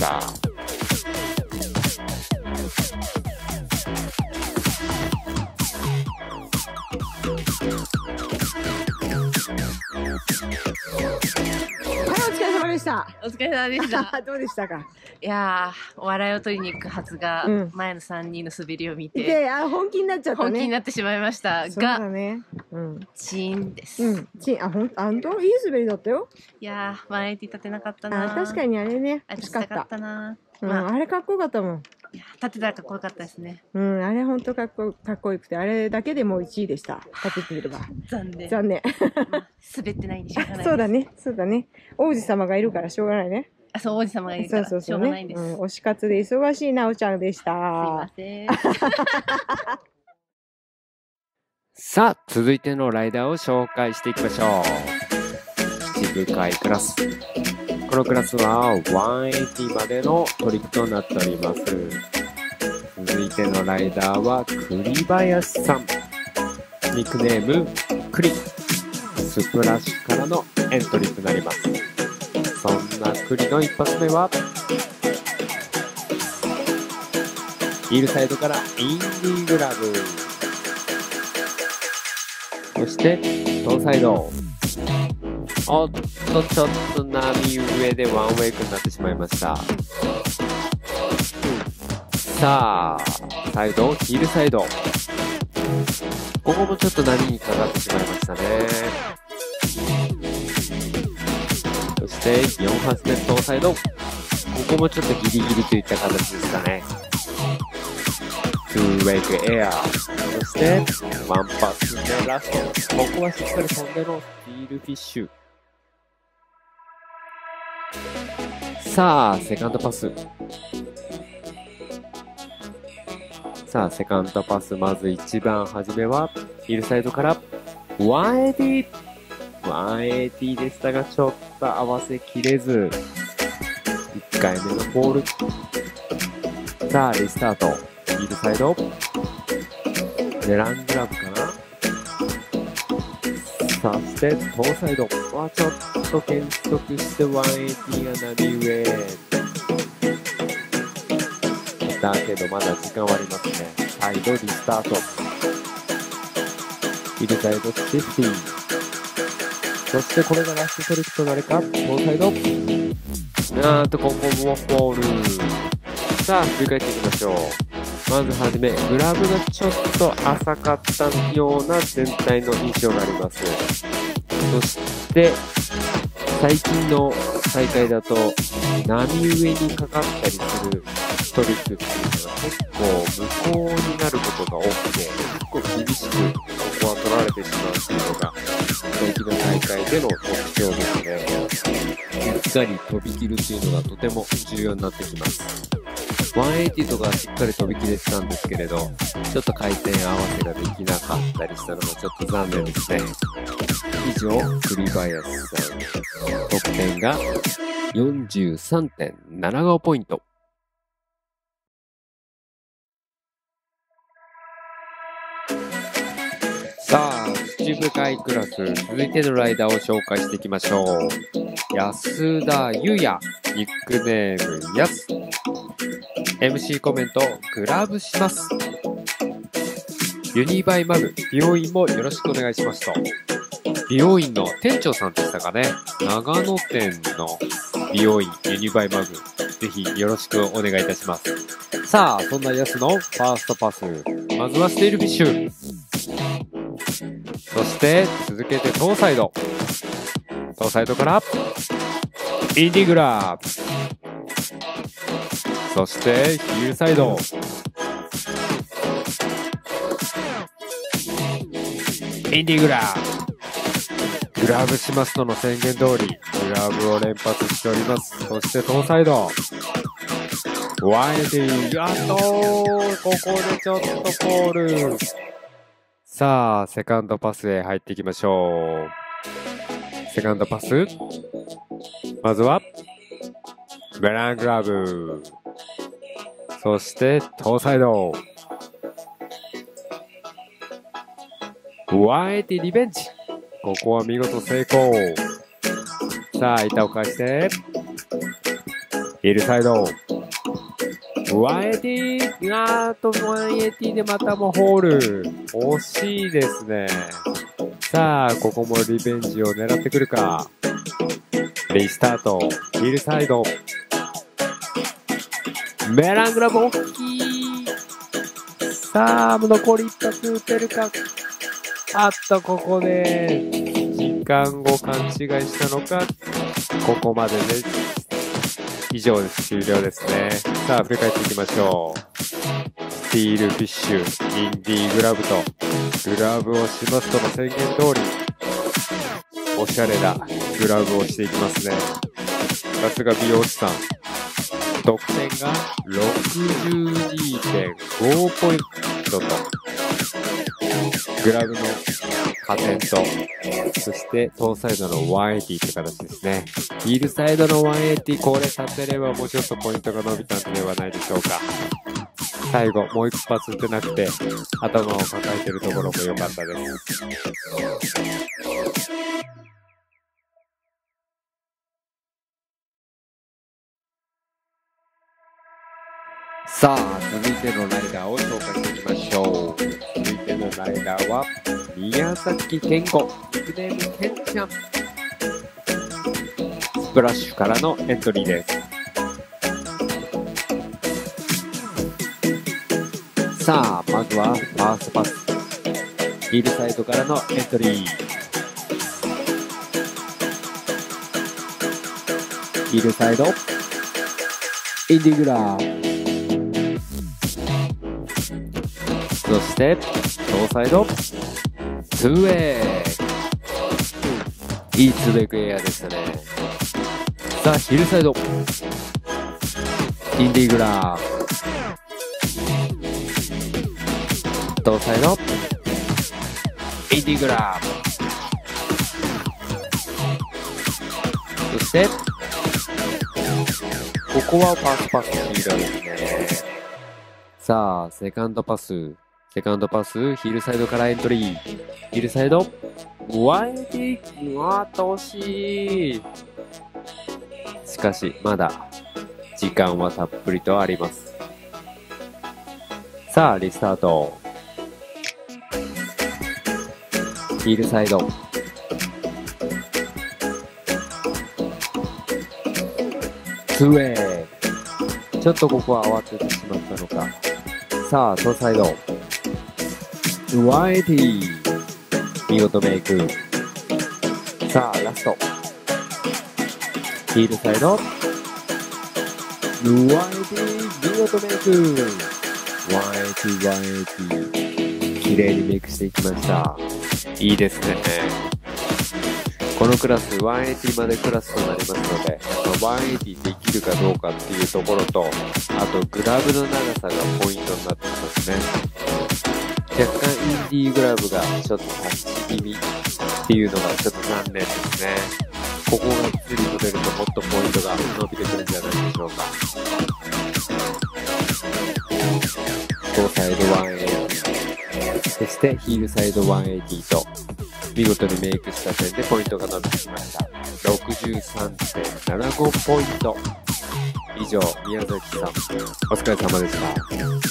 お疲れ様でした。 どうでしたか。 いやー、笑いを取りに行くはずが、前の3人の滑りを見て、 で、本気になっちゃったね。 本気になってしまいましたが、 そうだね。 チーンです。 チーン、ほんといい滑りだったよ。 いやー、180立てなかったな。 確かにあれね、 惜しかったな。 あれかっこよかったもん。 いや、立てたらかっこよかったですね。 あれほんとかっこよくて、あれだけでもう1位でした。立ててみれば。残念。 滑ってないんでしょうがない。 そうだね。王子様がいるからしょうがないね。 そう、王子様がいるからしょうがないんです。 推し活で忙しいなおちゃんでした。 すいません。 さあ、続いてのライダーを紹介していきましょう。七部会クラス。このクラスは180までのトリックとなっております。 続いてのライダーは栗林さん。ニックネーム栗。スプラッシュからのエントリーとなります。そんな栗の一発目はヒールサイドからインディーグラブ。そしてトーサイド。おっとちょっと波上でワンウェイクになってしまいました。さあサイドヒールサイド、ここもちょっと波にかかってしまいましたね。そして4発目トーサイド、ここもちょっとギリギリといった形ですかね。トゥーウェイクエア、そしてワンパス目ラスト、ここはしっかり飛んでのスティールフィッシュ。さあセカンドパス、さあセカンドパス、まず一番初めはヒールサイドから180、180でしたがちょっと合わせきれず1回目のボール。さあリスタート、ヒールサイドネラングラブかな。そしてトーサイドはちょっと減速して180が波上だけどまだ時間はありますね。サイドリスタート、ヒールサイドシフティ、そしてこれがラストトリックとなるか。トーサイド、なんとここもフォール。さあ振り返っていきましょう。まずはじめグラブがちょっと浅かったような全体の印象があります。そして最近の大会だと波上にかかったりするトリックっていうのが結構無効になることが多くて、結構厳しくここは取られてしまうっていうのが最近の大会での特徴ですね。しっかり飛び切るっていうのがとても重要になってきます。180とかしっかり飛び切れてたんですけれど、ちょっと回転合わせができなかったりしたのがちょっと残念ですね。以上、栗林さん。得点が 43.75 ポイント。さあ、七部会クラス、続いてのライダーを紹介していきましょう。安田優也、ニックネームやす。MC コメント、グラブします。ユニバイマグ、美容院もよろしくお願いしますと。美容院の店長さんでしたかね。長野店の美容院、ユニバイマグ、ぜひよろしくお願いいたします。さあ、そんなヤスのファーストパス。まずはスティールフィッシュ。そして、続けてトーサイド。トーサイドから、インディグラブ。そして、ヒールサイド。インディグラブ。グラブしますとの宣言通り、グラブを連発しております。そしてトーサイド。180。やっとー、ここでちょっとフォール。さあ、セカンドパスへ入っていきましょう。セカンドパス。まずは、ベラングラブ。そして、トーサイド。180リベンジ。ここは見事成功。さあ、板を返して、ヒールサイド。180。あーと、180でまたもホール。惜しいですね。さあ、ここもリベンジを狙ってくるか。リスタート。ヒールサイド。メラングラブ大きい。さあ、残り一発打てるか。あっと、ここで、時間を勘違いしたのか、ここまでで、以上です。終了ですね。さあ、振り返っていきましょう。スティールフィッシュ、インディーグラブと、グラブをしますとの宣言通り、おしゃれなグラブをしていきますね。さすが美容師さん。得点が 62.5 ポイントと、グラブの加点と、そしてトーサイドの180って形ですね。ヒールサイドの180、これ立てればもうちょっとポイントが伸びたんではないでしょうか。 最後、もう一発打てなくて、頭を抱えてるところも良かったです。さあ、続いてのライダーを紹介していきましょう。続いてのライダーは、宮崎健吾、ニックネームケンちゃん。スプラッシュからのエントリーです。さあ、まずはファーストパス。ヒールサイドからのエントリー。ヒールサイド。インディグラー。そして、ノーサイド。ツーウェイ。いいツーウェイクエアでしたね。さあ、ヒールサイド。インディグラー。トーサイド。インディグラー。そして、ここはファーストパスのヒールですね。さあ、セカンドパス。ヒールサイドからエントリー。ヒールサイド。ワイディ。惜しい。しかし、まだ、時間はたっぷりとあります。さあ、リスタート。ヒールサイド。ツーウェイ。ちょっとここは慌ててしまったのか。さあ、トーサイド。ワイティ。見事メイク。さあ、ラスト。ヒールサイド。ワイティ。見事メイク。ワイティ。綺麗にメイクしていきました。いいですね。このクラス、180までクラスとなりますので、180できるかどうかっていうところと、あとグラブの長さがポイントになってきますね。若干インディーグラブがちょっとタッチ気味っていうのがちょっと残念ですね。ここが釣り取れるともっとポイントが伸びてくるんじゃないでしょうか。トーサイド180、そしてヒールサイド180と見事にメイクした点でポイントが伸びてきました。63.75 ポイント。以上、宮崎さん、お疲れ様でした。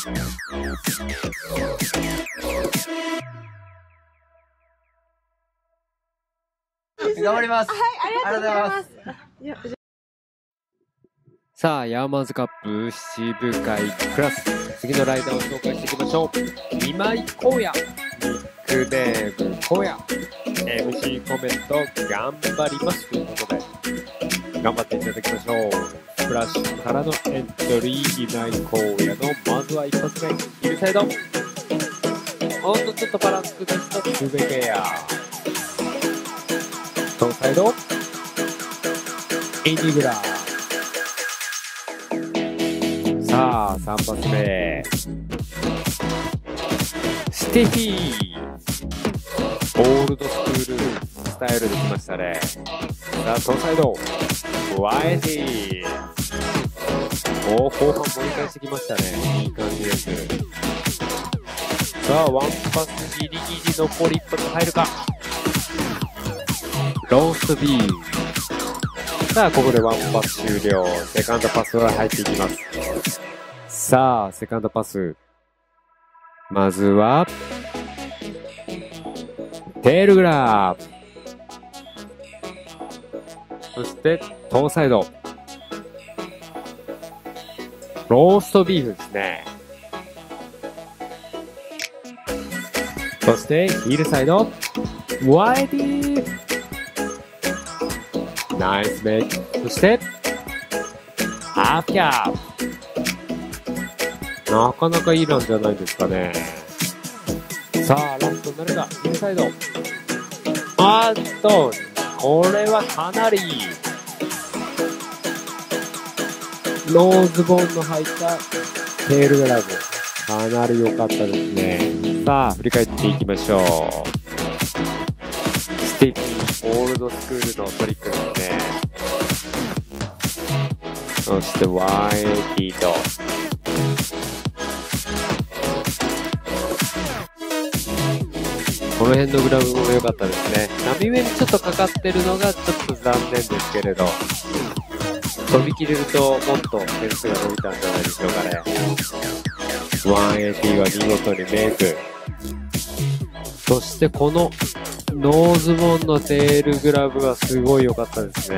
頑張ります。 はい、ありがとうございます。 さあ、ヤーマンズカップ七部会クラス。次のライダーを紹介していきましょう。今井光也。ニックネーム光也。MC コメント頑張りますということで、頑張っていただきましょう。スプラッシュからのエントリー、今井光也のまずは一発目。ヒールサイド。おっと、ちょっとバランス崩したツーベケア。トーサイド。インディグラー。さあ、3発目。ステフィー。オールドスクールスタイルできましたね。さあ、トーサイド。ワイディ。後半盛り返してきましたね。いい感じです。さあ、ワンパスギリギリ残り1発入るか。ローストビーム。さあ、ここでワンパス終了。セカンドパスは入っていきます。さあ、セカンドパス。まずは、テールグラブ。そして、トーサイド。ローストビーフですね。そして、ヒールサイド。ワイディー。ナイスメイク。そして、ハーフキャップ。なかなかいいランじゃないですかね。さあ、ラストになるか。インサイド。あーっと、これはかなり、ローズボーンの入ったテールグラブ。かなり良かったですね。さあ、振り返っていきましょう。スティップ、オールドスクールのトリックですね。そして、180と、 この辺のグラブも良かったですね。波目にちょっとかかってるのがちょっと残念ですけれど、飛び切れるともっと点数が伸びたんじゃないでしょうかね。180は見事にメイク。そしてこのノーズボンのテールグラブはすごい良かったですね。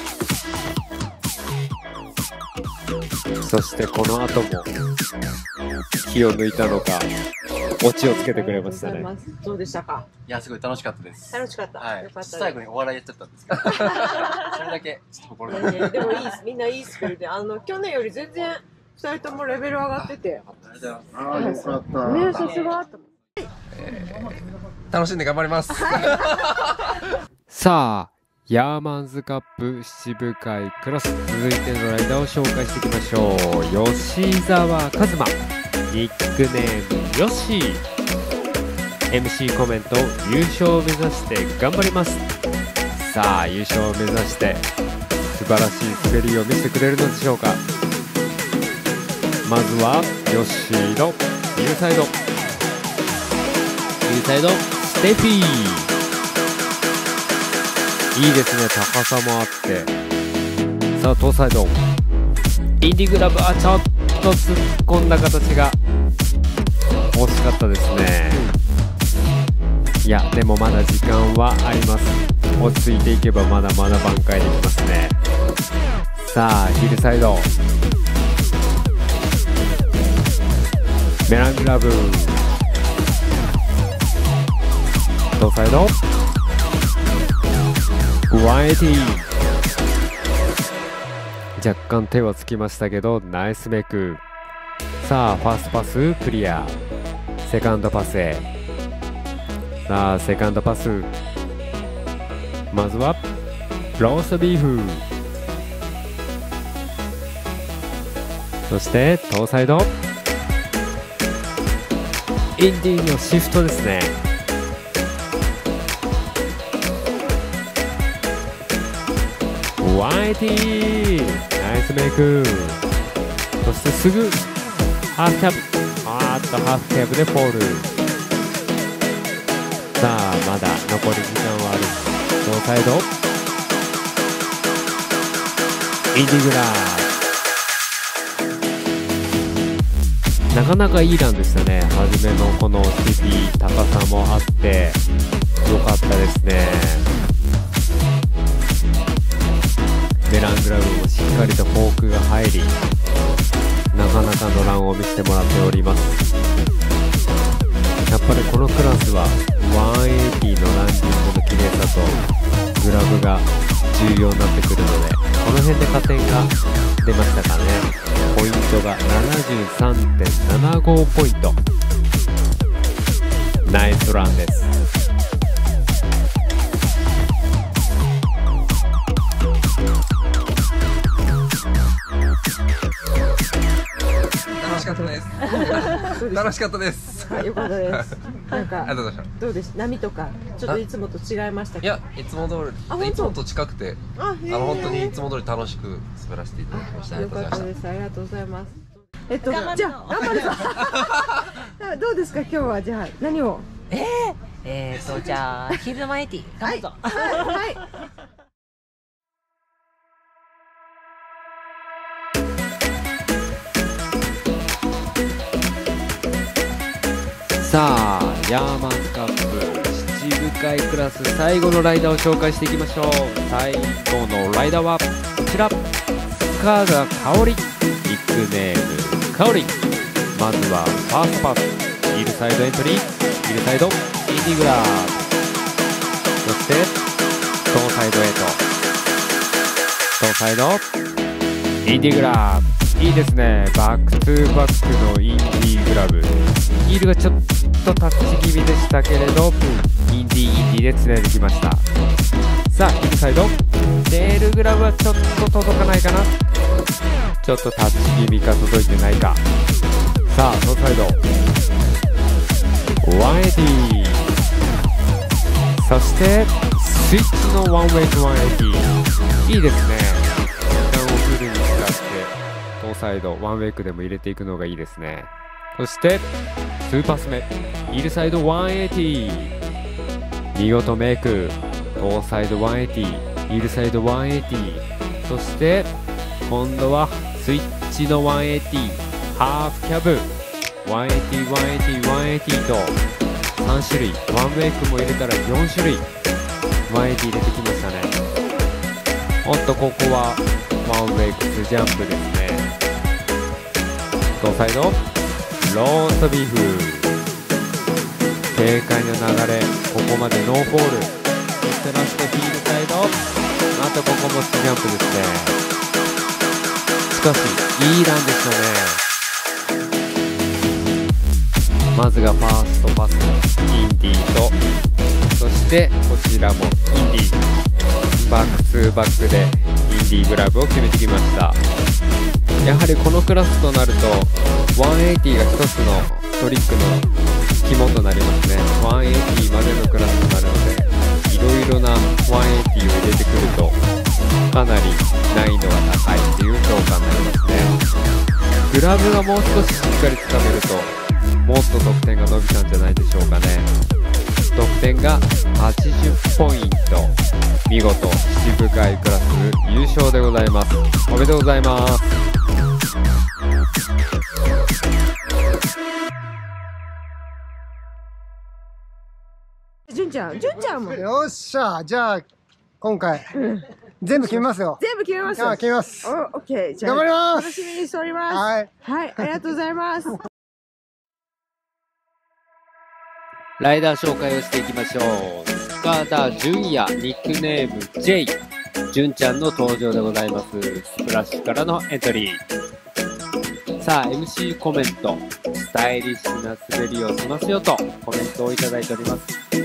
そしてこの後も気を抜いたのかオチをつけてくれましたね。 どうでしたか？ いや、すごい楽しかったです。 楽しかった。 はい。 よかったです。 最後にお笑いやっちゃったんですけど。それだけちょっと心が。 でもいいです。みんないいスキルで、去年より全然2人ともレベル上がってて。 ああ、よかった。 ね、さすが。 楽しんで頑張ります。 さあ、ヤーマンズカップ七部会クラス、続いてのライダーを紹介していきましょう。吉沢和馬、ニックネームヨッシー。 MC コメント、優勝を目指して頑張ります。さあ、優勝を目指して素晴らしい滑りを見せてくれるのでしょうか。まずはヨッシーのヒルサイド、ヒルサイドステフィー、いいですね、高さもあって。さあ、トーサイドインディグラブはちょっと突っ込んだ形が惜しかったですね。いや、でもまだ時間はあります。落ち着いていけばまだまだ挽回できますね。さあ、ヒルサイドメラングラブ、トーサイド180、若干手はつきましたけどナイスメイク。さあ、ファーストパスクリア、セカンドパスへ。さあ、セカンドパス、まずはローストビーフ、そしてトーサイドインディーのシフトですね。180、ナイスメイク。そしてすぐハーフキャブ、ハーフキャブでフォール。さあ、まだ残り時間はある。ノーサイドインディグラー、なかなかいいランでしたね。初めのこのスピー高さもあって良かったですね。メラングラブもしっかりとフォークが入り、なかなかのランを見せてもらっております。やっぱりこのクラスは180のランディングの綺麗さとグラブが重要になってくるので、この辺で加点が出ましたかね。ポイントが 73.75 ポイント。ナイスランです。 楽しかったです。楽しかったです。 はい、よかったです。なんか、 ありがとうございました。 どうです？波とか、ちょっといつもと違いましたか？ いや、いつも通り、いつもと近くて、本当にいつも通り楽しく滑らせていただきました。ありよがとうございました。 かったです。ありがとうございます。じゃあ、頑張るぞ。どうですか、今日は、じゃあ、何を。 じゃあ、ヒルマイティ、頑張るぞ。 はい。 さあ、ヤーマンズカップ七部会クラス最後のライダーを紹介していきましょう。最後のライダーはこちら、深田香織、ニックネーム香織。まずはファーストパス、ヒルサイドエントリー、ヒルサイドインディグラー、そしてトーサイドエイト、トーサイドインディグラー、いいですね。バックトゥーバックのインディーグラブ、ヒールがちょっとタッチ気味でしたけれど、インディでつないできました。さあ、ヒルサイドテールグラブはちょっと届かないかな、ちょっとタッチ気味か届いてないか。さあ、トーサイド180、そしてスイッチのワンウェイト180、いいですね。時間をフルに使ってトーサイドワンウェイクでも入れていくのがいいですね。そして2パス目、ヒルサイド180、 見事メイク。トーサイド180、ヒールサイド180、そして今度はスイッチの180、ハーフキャブ、180、180、180と3種類、ワンウェイクも入れたら4種類、180入れてきましたね。おっと、ここはワンウェイクスジャンプですね。トーサイド、ローストビーフ。軽快な流れ、ここまでノーフォール。そしてラストヒールサイド、あとここもスジャンプですね。しかしいいランでしたね。まずがファーストパス、インディーと、そしてこちらもインディー、バック2バックでインディーグラブを決めてきました。やはりこのクラスとなると180が一つのトリックの肝となりますね。180までのクラスとなるので、いろいろな180を入れてくるとかなり難易度が高いっていう評価になりますね。グラブがもう少ししっかりつかめるともっと得点が伸びたんじゃないでしょうかね。得点が80ポイント。見事七部会クラス優勝でございます。おめでとうございます。 純ちゃんも。 よっしゃ、じゃあ今回、全部決めますよ。 全部決めます。 決めます。 オッケー。じゃあ頑張ります。 楽しみにしております。 はい。 はい、ありがとうございます。 ライダー紹介をしていきましょう。塚田純也、ニックネーム J。純ちゃんの登場でございます。スプラッシュからのエントリー。さあ、MC コメント。スタイリッシュな滑りをしますよとコメントをいただいております。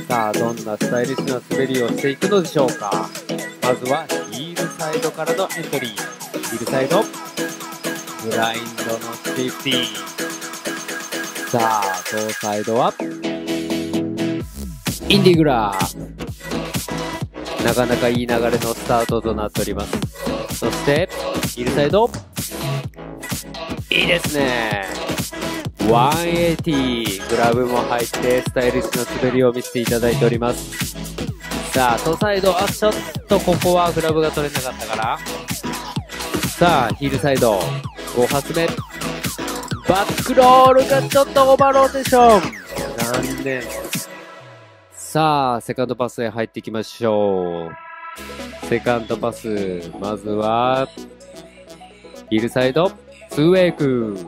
さあ、どんなスタイリッシュな滑りをしていくのでしょうか。まずはヒールサイドからのエントリー。ヒールサイド。ブラインドの50。さあ、トーサイドはインディグラー。なかなかいい流れのスタートとなっております。そして、ヒールサイド。いいですね。180。グラブも入ってスタイリッシュな滑りを見せていただいております。さあ、トーサイド。ちょっとここはグラブが取れなかったかな。さあ、ヒールサイド。5発目。バックロールがちょっとオーバーローテーション。残念。さあ、セカンドパスへ入っていきましょう。セカンドパス。まずは、ヒールサイド、2ウェイク。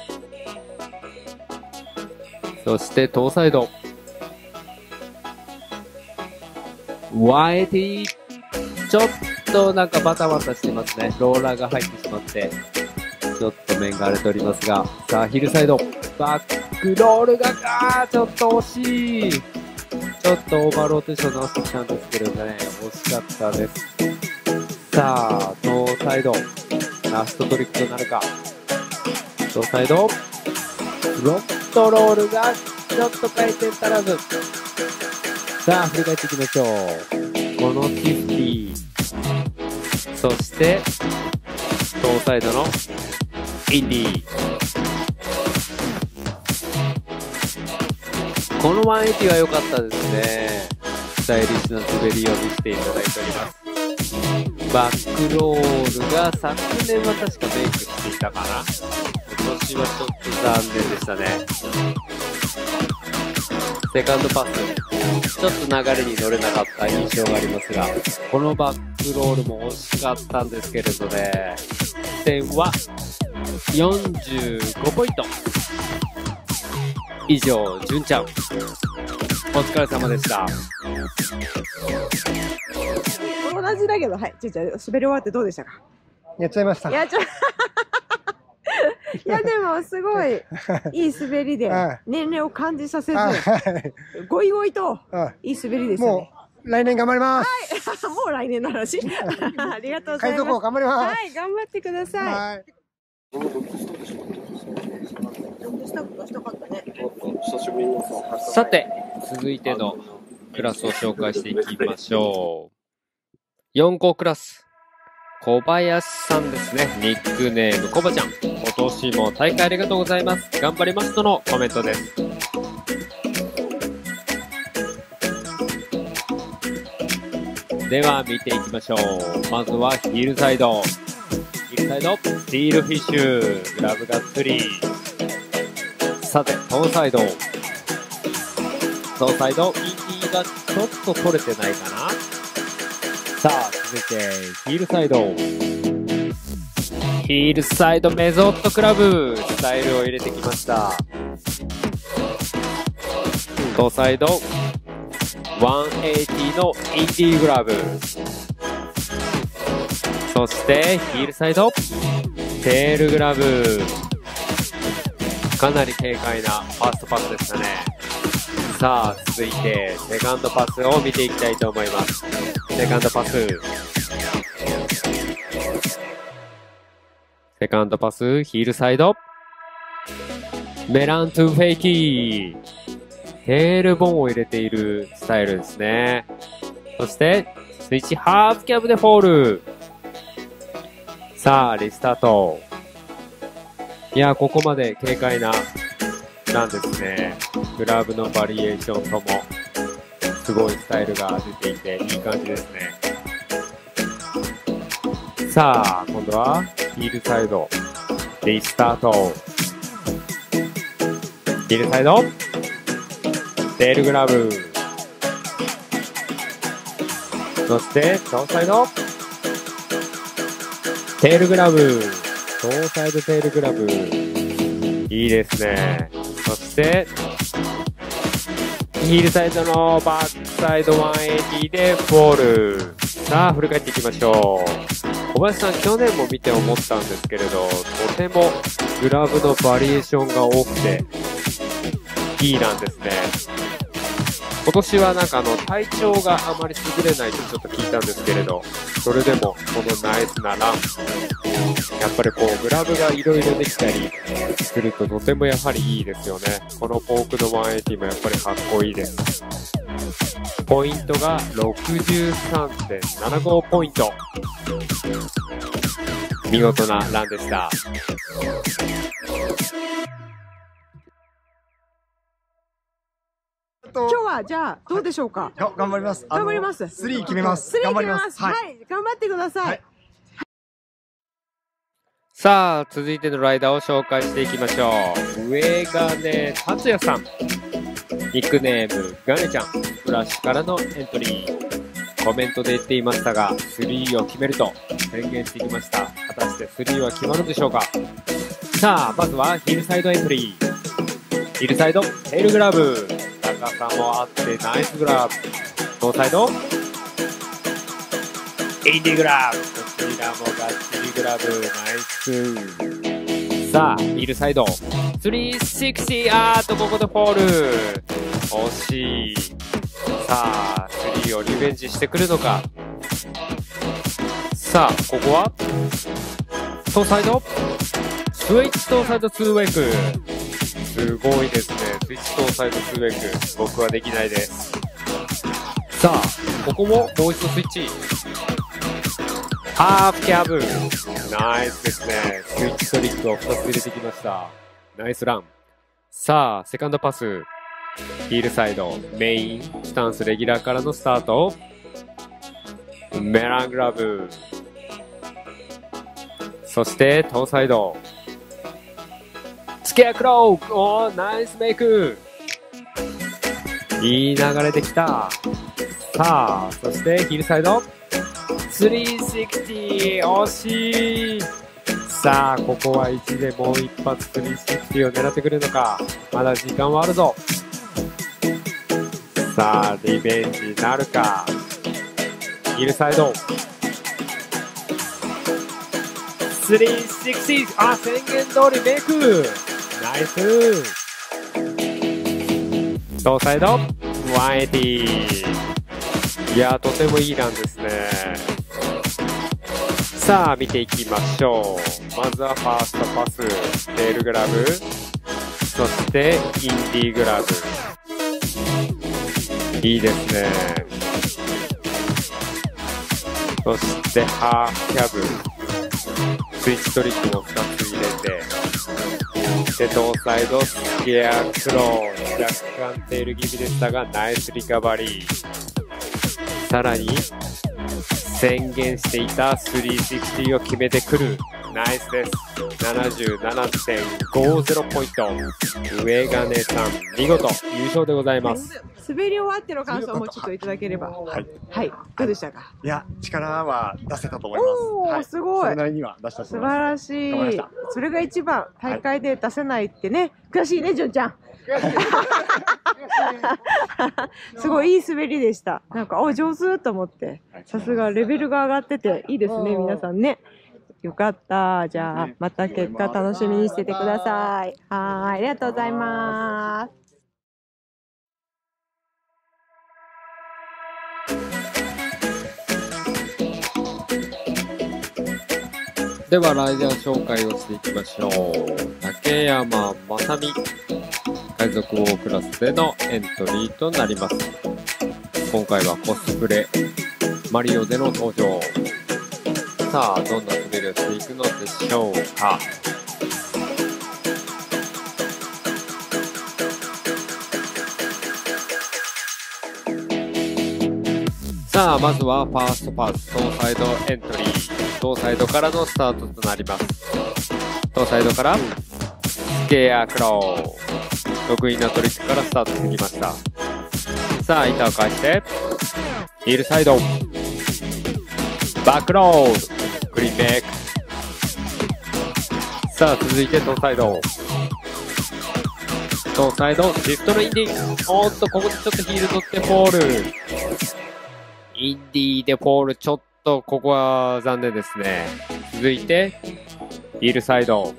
そして、トーサイド。180。ちょっとなんかバタバタしてますね。ローラーが入ってしまって、ちょっと面が荒れておりますが。さあ、ヒールサイド。バックロールが、ちょっと惜しい。ちょっとオーバーローテーション直してきたんですけどね、惜しかったです。さあ、トーサイド。ラストトリックとなるか。トーサイド。フロントロールがちょっと回転足らず。さあ、振り返っていきましょう。この50。そして、トーサイドのインディー。この180は良かったですね。スタイリッシュな滑りを見せていただいております。バックロールが昨年は確かメイクしていたかな。今年はちょっと残念でしたね。セカンドパス。ちょっと流れに乗れなかった印象がありますが、このバックロールも惜しかったんですけれどね。点は45ポイント。以上、純ちゃん。お疲れ様でした。 同じだけど、はい。じゃあ、滑り終わってどうでしたか？ やっちゃいました。 いや、でも、すごい、いい滑りで、年齢を感じさせず、ゴイゴイと、いい滑りでしたね。もう、来年頑張ります。 はい。もう来年の話ありがとうございます。 海賊王頑張ります。 はい、頑張ってください。はい。 さて、続いてのクラスを紹介していきましょう。4校クラス。小林さんですね。ニックネームコバちゃん。今年も大会ありがとうございます。頑張りますとのコメントです。 では見ていきましょう。まずはヒールサイド。ヒールサイド、スティールフィッシュ。グラブがっつり。さて、トーサイド。トーサイド、インディーがちょっと取れてないかな。さあ、続いて、ヒールサイド。ヒールサイドメゾットクラブ。スタイルを入れてきました。トーサイド、180のインディーグラブ。そして、ヒールサイド、テールグラブ。かなり軽快なファーストパスでしたね。さあ、続いて、セカンドパスを見ていきたいと思います。セカンドパス。セカンドパス、ヒールサイド。メラントゥフェイキー。テールボンを入れているスタイルですね。そして、スイッチハーフキャブでフォール。さあ、リスタート。いや、ここまで軽快なランですね。グラブのバリエーションとも、すごいスタイルが出ていて、いい感じですね。さあ、今度は、ヒールサイド。リスタート。ヒールサイド。テールグラブ。そして、トーサイド。テールグラブ。トーサイドテールグラブ。いいですね。そして、ヒールサイドのバックサイド180でフォール。さあ、振り返っていきましょう。小林さん、去年も見て思ったんですけれど、とてもグラブのバリエーションが多くて、いいランですね。今年はなんか体調があまり優れないとちょっと聞いたんですけれど、それでもこのナイスなラン、やっぱりこうグラブがいろいろできたりするととてもやはりいいですよね。このフォークの180もやっぱりかっこいいです。ポイントが 63.75 ポイント。見事なランでした。 今日はじゃあどうでしょうか。 頑張ります。 頑張ります。 スリー決めます。 スリー決めます。 ははい、頑張ってください。 さあ、続いてのライダーを紹介していきましょう。上金達也さん。ニックネーム、ガネちゃん。フラッシュからのエントリー。コメントで言っていましたが、3を決めると宣言してきました。果たして3は決まるんでしょうか。さあ、まずはヒルサイドエントリー。ヒルサイド、テールグラブ。高さもあってナイスグラブ。トーサイド、インディグラブ。こちらもガッチリグラブ。ナイス。さあ、ヒルサイド。360。ここでフォール。惜しい。さあ、3をリベンジしてくるのか。さあ、ここはトーサイド。スイッチトーサイド2ウェイク。すごいですね。スイッチトーサイド2ウェイク。僕はできないです。さあ、ここももう一度スイッチ。ハーフキャブ。ナイスですね。スイッチトリックを2つ入れてきました。ナイスラン。さあ、セカンドパス。ヒールサイド。メイン。スタンスレギュラーからのスタート。メラングラブ。そして、トーサイド。スケアクロー。おー、ナイスメイク。いい流れできた。さあ、そしてヒールサイド。360。惜しい。さあ、ここは1でもう一発360を狙ってくるのか。まだ時間はあるぞ。さあ、リベンジなるか。ヒールサイド。360。宣言通りメイク。ナイス。トーサイド。180。いやー、とてもいいランですね。さあ、見ていきましょう。まずはファーストパス。テールグラブ。そして、インディーグラブ。いいですね。そして、ハーフキャブ。スイッチトリックも2つ入れて、で、トーサイド、スケアクロー。若干テール気味でしたが、ナイスリカバリー。さらに、 宣言していた360を決めてくる。ナイスです。77.50 ポイント。上金さん、見事優勝でございます。 滑り終わっての感想もちょっといただければ。はい。はい。どうでしたか？ いや、力は出せたと思います。 おー、すごい。 それなりには出したと思います。 素晴らしい。それが一番、大会で出せないってね。悔しいね、純ちゃん。すごいいい滑りでした。なんか、上手と思って。さすがレベルが上がってていいですね、皆さんね。よかった。じゃあ、また結果楽しみにしててください。はい、ありがとうございます。 ではライダー紹介をしていきましょう。竹山正美、海賊王クラスでのエントリーとなります。今回はコスプレマリオでの登場。さあ、どんな滑りをしていくのでしょうか。さあ、まずはファーストパス、東サイドエントリー。東サイドからのスタートとなります。東サイドからスケアクロー。得意なトリックからスタートしてきました。さあ、板を返して、ヒールサイド。バックロード。クリーンベック。さあ、続いて東サイド。東サイド、シフトのインディ。おっと、ここでちょっとヒール取ってフォール。インディーでフォール、ちょっとここは残念ですね。続いて、ヒールサイド。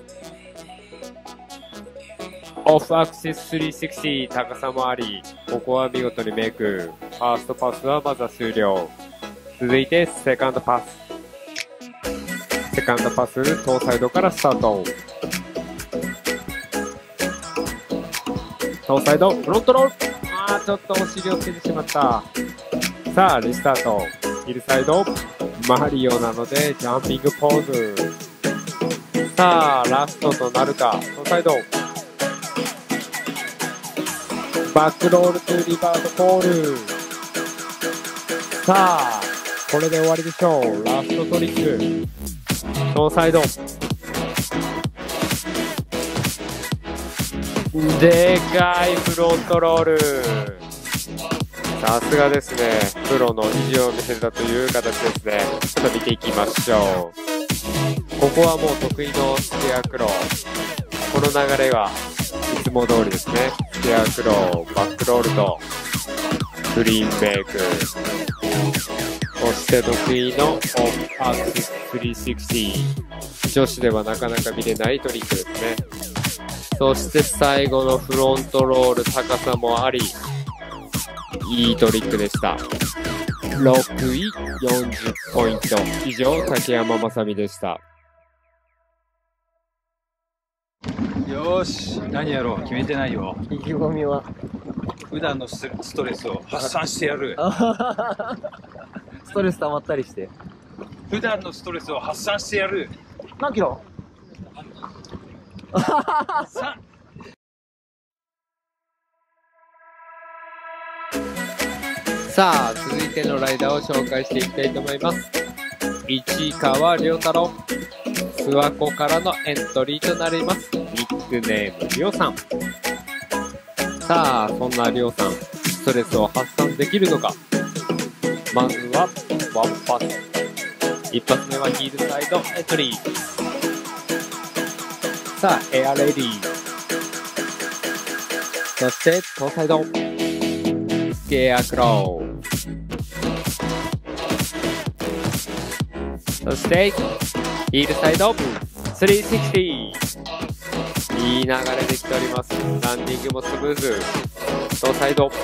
オフアクセス360、高さもあり、ここは見事にメイク。ファーストパスはまずは終了。続いて、セカンドパス。セカンドパス、東サイドからスタート。東サイド、フロントロール。ちょっとお尻をつけてしまった。さあ、リスタート。ヒルサイド、マリオなので、ジャンピングポーズ。さあ、ラストとなるか。東サイド。バックロールトゥリバードコール。さあ、これで終わりでしょう。ラストトリック。東サイド。でかいフロントロール。さすがですね。プロの意地を見せたという形ですね。ちょっと見ていきましょう。ここはもう得意のスケアクロー。この流れはいつも通りですね。スケアクロー、バックロールと、クリーンベイク。そして得意のオフアクセス360。女子ではなかなか見れないトリックですね。そして最後のフロントロール、高さもあり、いいトリックでした。6位、40ポイント。以上、竹山正美でした。 よーし、何やろう、決めてないよ。 意気込みは普段のストレスを発散してやる。 ストレス溜まったりして。 普段のストレスを発散してやる。 何キロさあ、続いてのライダーを紹介していきたいと思います。市川亮太郎。諏訪湖からのエントリーとなります。ニックネーム、りょうさん。さあ、そんなりょうさん、ストレスを発散できるのか。まずは、ワンパス。一発目はヒールサイドエントリー。さあ、エアレディー。そして、東サイド。スケアクロー。そして、ヒールサイド、360。いい流れできております。ランディングもスムーズ。東サイド。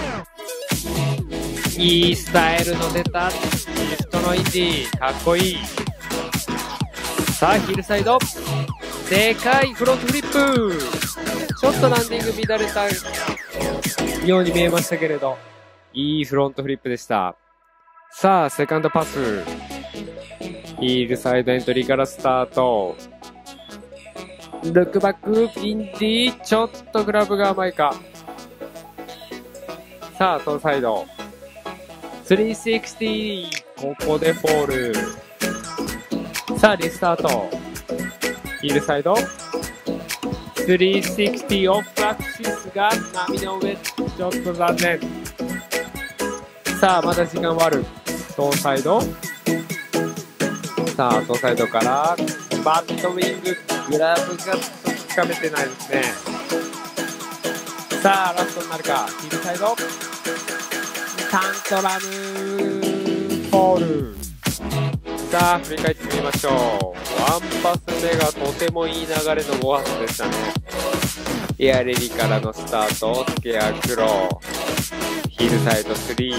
いいスタイルの出た。リフトのインディー。かっこいい。さあ、ヒールサイド。でかいフロントフリップ。ちょっとランディング乱れたように見えましたけれど、いいフロントフリップでした。さあ、セカンドパス。ヒールサイドエントリーからスタート。ルックバック、インディー。ちょっとグラブが甘いか。さあ、東サイド。360。 ここでフォール。さあ、リスタート。ヒールサイド。360オフアクシスが波の上。ちょっと残念。さあ、まだ時間はある。トーサイド。さあ、トーサイドから、バットウィング。グラブがちょっとつかめてないですね。さあ、ラストになるか。ヒールサイド。タントラムフォール。さあ、振り返ってみましょう。ワンパス目がとてもいい流れの5発でしたね。エアレディからのスタート、スケアクロー。ヒールサイド3。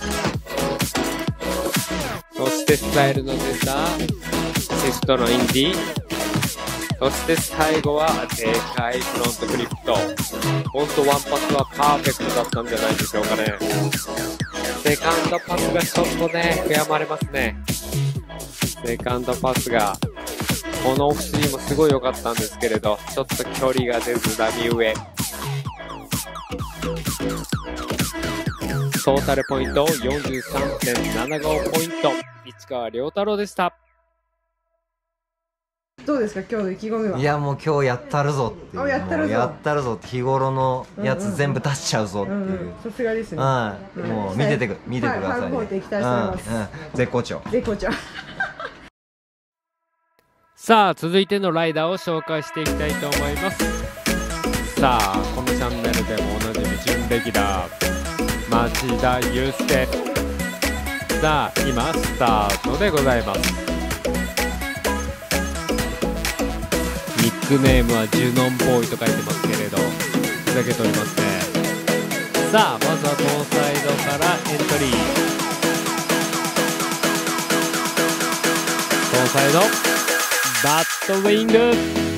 そしてスタイルの出たシフトのインディ。そして最後はでかいフロントフリップと。ほんとワンパスはパーフェクトだったんじゃないでしょうかね。セカンドパスがちょっとね、悔やまれますね。セカンドパスが、このオフシーもすごい良かったんですけれど、ちょっと距離が出ず波上。トータルポイント 43.75 ポイント。市川遼太郎でした。 どうですか、今日の意気込みは。 いや、もう今日やったるぞっていう。 やったるぞ。 やったるぞって、日頃のやつ全部出しちゃうぞっていう。 さすがですね。 はい。もう見ててくださいね。絶好調。 絶好調。 さあ、続いてのライダーを紹介していきたいと思います。さあ、このチャンネルでもおなじみ準レギュラー、町田祐介。さあ、今スタートでございます。ニックネームはジュノンボーイと書いてますけれど、ふざけておりますね。さあ、まずはトーサイドからエントリー。トーサイドバットウィング。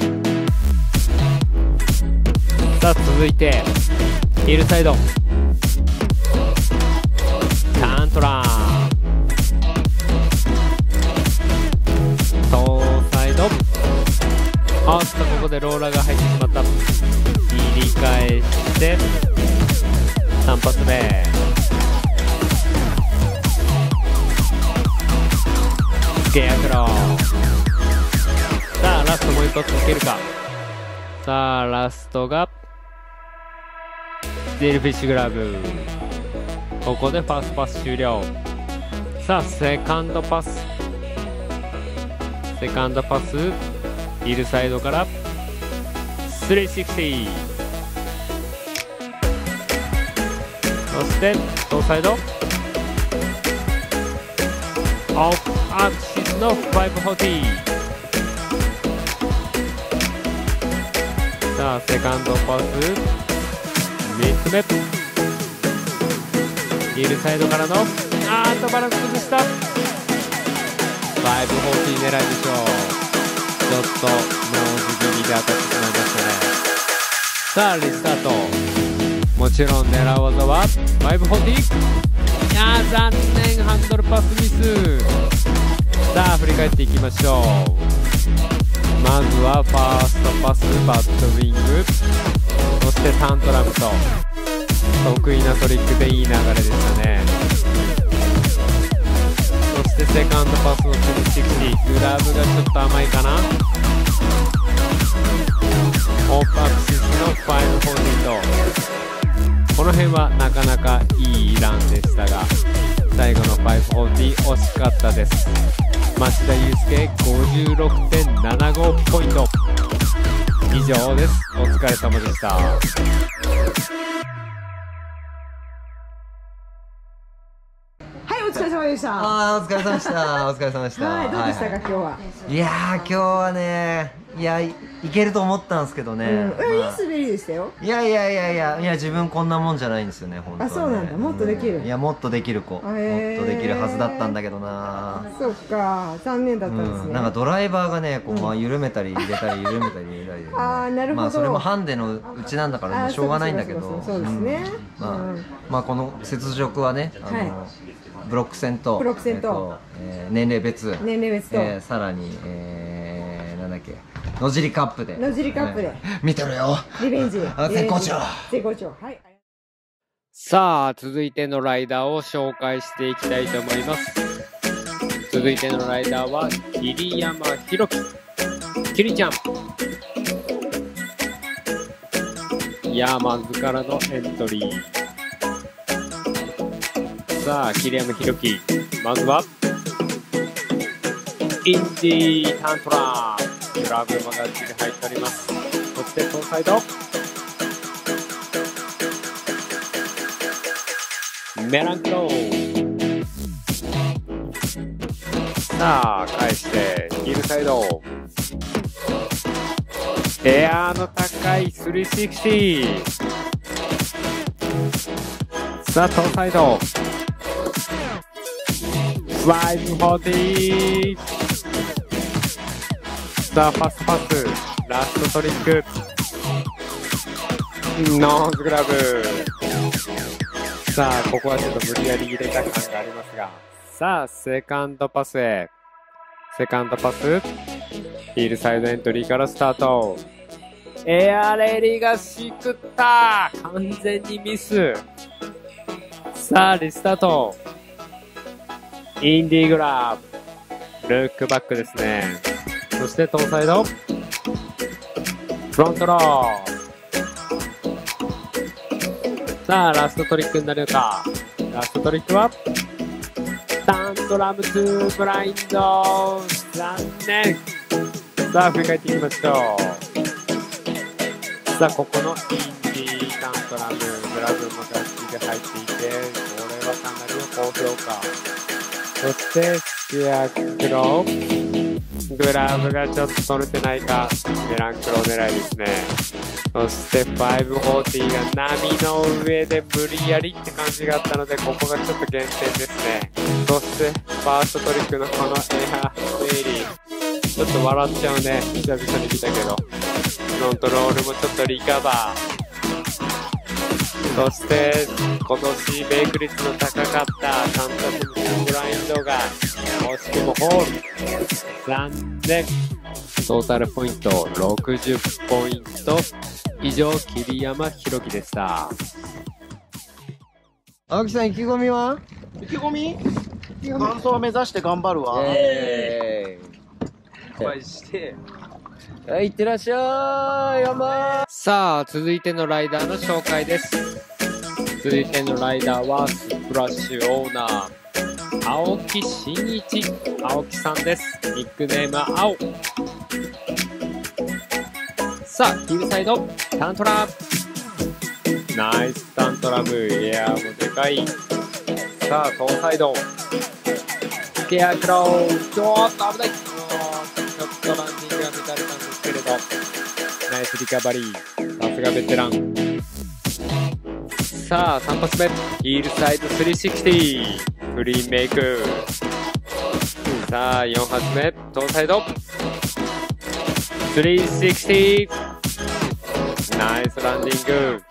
さあ、続いてヒールサイドターントラン。トーサイド、あっとここでローラーが入ってしまった。切り返して3発目。スケアクロー。さあ、ラストもう一発つけるか。さあ、ラストがスティールフィッシュグラブ。ここでファーストパス終了。さあ、セカンドパスヒールサイドから360。そしてトーサイドオフアクシスの540。さあ、セカンドパス3つ目ヒールサイドからのバランス崩した。540狙いでしょう。ちょっとノーズ気味で当たってしまいましたね。さあ、リスタート。もちろん狙う技は540。残念、ハンドルパスミス。さあ、振り返っていきましょう。まずはファーストパスバットウィング、そしてタントラムと得意なトリックでいい流れでしたね。そしてセカンドパスの360、グラブがちょっと甘いかな。オープンアクシスの540と、この辺はなかなかいいランでしたが、最後の540惜しかったです。町田祐介 56.75 ポイント。以上です。お疲れ様でした。 お疲れ様でした。 お疲れ様でした。お疲れ様でした。 はい、どうでしたか、今日は。 いやー、今日はね、いけると思ったんですけどね。いい滑りでしたよ。 いや、自分こんなもんじゃないんですよね、本当はね。 あ、そうなんだ。もっとできる。 いや、もっとできる子。もっとできるはずだったんだけどな。 そっか、残念だったんですね。 なんかドライバーがね、こう緩めたり入れたり緩めたり入れたり。 ああ、なるほど。 まあそれもハンデのうちなんだからしょうがないんだけど。 そうですね。 まあこの雪辱はね、ブロック戦と年齢別とさらになんだっけ、野尻カップで見てろよ。 リベンジ絶好調。 はい。 さあ、続いてのライダーを紹介していきたいと思います。 続いてのライダーは桐山博樹。キリちゃん。ヤーマンズからのエントリー。さあ、桐山博樹。まずは、インディータントラー。グラブもがっちり入っております。そして、トーサイド。メランクロー。さあ、返して、ヒルサイド。エアーの高い360。さあ、トーサイド。540。さあ、ファストパス。ラストトリック。ノーズグラブ。さあ、ここはちょっと無理やり入れた感がありますが。さあ、セカンドパスへ。セカンドパス。ヒールサイドエントリーからスタート。エアレリがしくった。完全にミス。さあ、リスタート。インディーグラブ。ルックバックですね。そして、トーサイド。フロントロー。さあ、ラストトリックになるのか。ラストトリックは、タントラム2ブラインド。残念。さあ、振り返っていきましょう。さあ、ここのインディータントラム、グラブもガッチリ入っていて、これはかなりの高評価。そして、スケアクロー。グラブがちょっと取れてないか。メランクロー狙いですね。そして540が波の上で無理やりって感じがあったので、ここがちょっと減点ですね。そしてファーストトリックのこのエアレイリー、ちょっと笑っちゃうね。久々に見たけど、フロントロールもちょっとリカバー。そして今年メイク率の高かったタントラムブラインドが惜しくもホール。残念。トータルポイント60ポイント。以上、桐山博樹でした。 青木さん、意気込みは？ 意気込み？完走を目指して頑張るわ。 お会いして。はい、いってらっしゃい。さあ、続いてのライダーの紹介です。続いてのライダーは、スプラッシュオーナー、青木真一。青木さんです。ニックネームは青。さあ、ヒルサイド、タントラム。ナイスタントラム、エアーもでかい。さあ、トーサイド。スケアクロー。ちょっと危ない。ちょっとランディングが乱れたんですけれど。ナイスリカバリー。さすがベテラン。さあ、3発目。ヒールサイド360。クリーンメイク。さあ、4発目。トーサイド。360。ナイスランディング。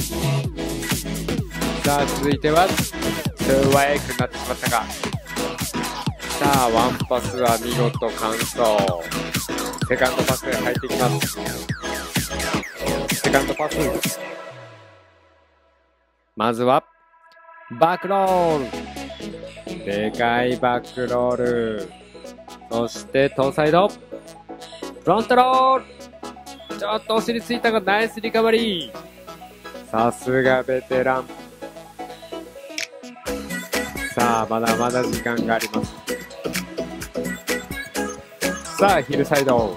さあ、続いては、2ワイクになってしまったか。さあ、ワンパスは見事完走。セカンドパスへ入っていきます。セカンドパス。まずは、バックロール。でかいバックロール。そして、トーサイド。フロントロール。ちょっとお尻ついたがナイスリカバリー。さすがベテラン。さあ、まだまだ時間があります。さあ、ヒルサイド。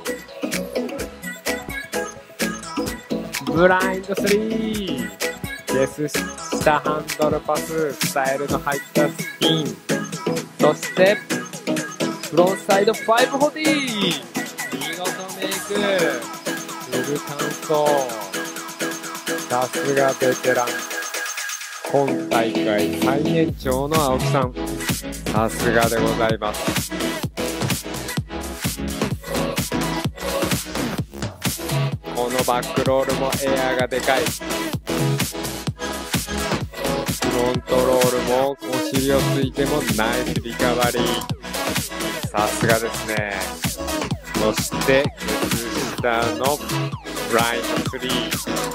ブラインド3。デス下ハンドルパス。スタイルの入ったスピン。そして、フロントサイド540。見事メイク。フル完走。さすがベテラン。今大会最年長の青木さん。さすがでございます。このバックロールもエアーがでかい。フロントロールもお尻をついてもナイスリカバリー。さすがですね。そして靴下のブラインド3。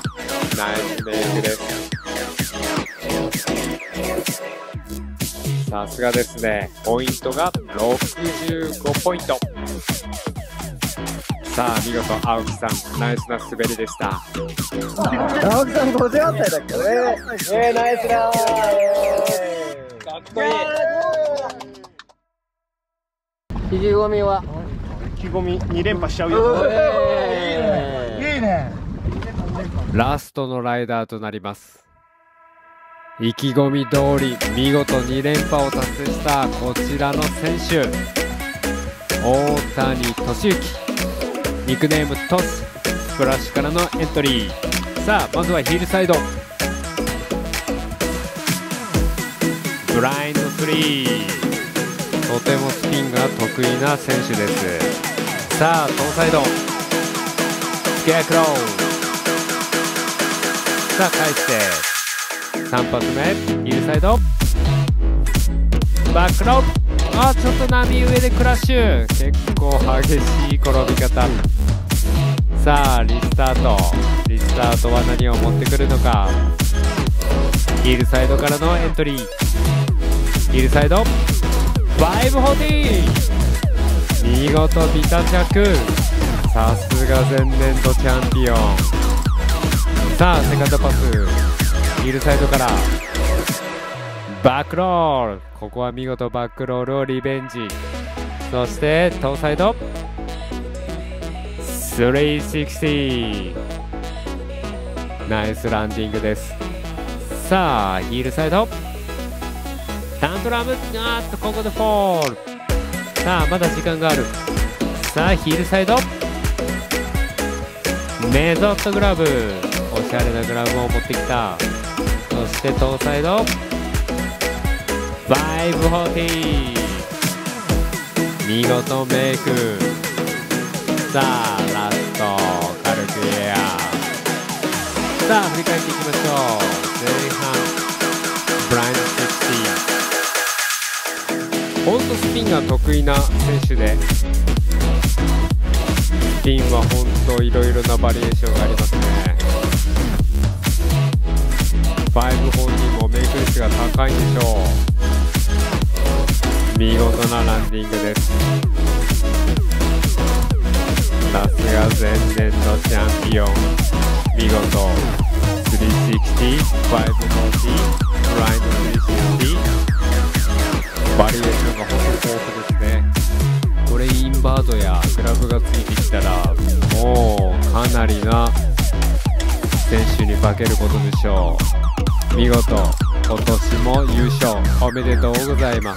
ナイスメイクです。 さすがですね。ポイントが65ポイント。さあ見事青木さんナイスな滑りでした。 青木さん58歳だっけね。ナイスだー。 かっこいい。意気込みは？ 意気込み2連覇しちゃうよ。いいね。 ラストのライダーとなります。意気込み通り見事2連覇を達成したこちらの選手、大谷俊之、ニックネームトス、スプラッシュからのエントリー。さあまずはヒールサイドブラインドスリー、とてもスピンが得意な選手です。さあトーサイドスケアクロー、さあ返して3発目ヒールサイドバックロー、あちょっと波上でクラッシュ、結構激しい転び方。さあリスタートは何を持ってくるのか。ヒールサイドからのエントリー、ヒールサイド540、見事ビタ着、さすが前年度チャンピオン。さあセカンドパスヒールサイドからバックロール、ここは見事バックロールをリベンジ。そしてトーサイド360、ナイスランディングです。さあヒールサイドタントラム、ここでフォール。さあまだ時間がある。さあヒールサイドメゾットグラブ、おしゃれなグラブを持ってきた。そしてトーサイド540、見事メイク。さあラスト軽くエア。さあ振り返っていきましょう。前半ブラインド60、ほんとスピンが得意な選手で、スピンはほんといろいろなバリエーションがありますね。540もメイク率が高いんでしょう。見事なランディングです。さすが前年のチャンピオン、見事360、540、ブラインド360、バリエーションが本当に豊富ですね。これインバードやグラブがついてきたらもうかなりな選手に化けることでしょう。見事今年も優勝おめでとうございます。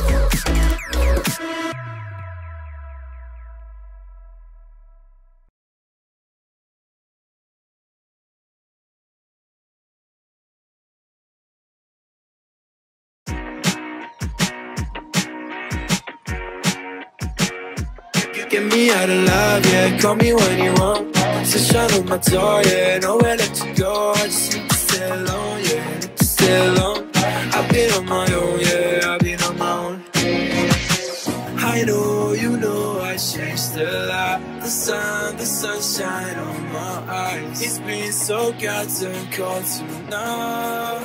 Get me out of love, yeah. Call me when you want. Just shut on my door, yeah. Nowhere let you go. I just need to stay alone, yeah. Need to stay alone. I've been on my own, yeah. I've been on my own. I know, you know, I changed a lot. The sunshine on my eyes. It's been so goddamn cold tonight.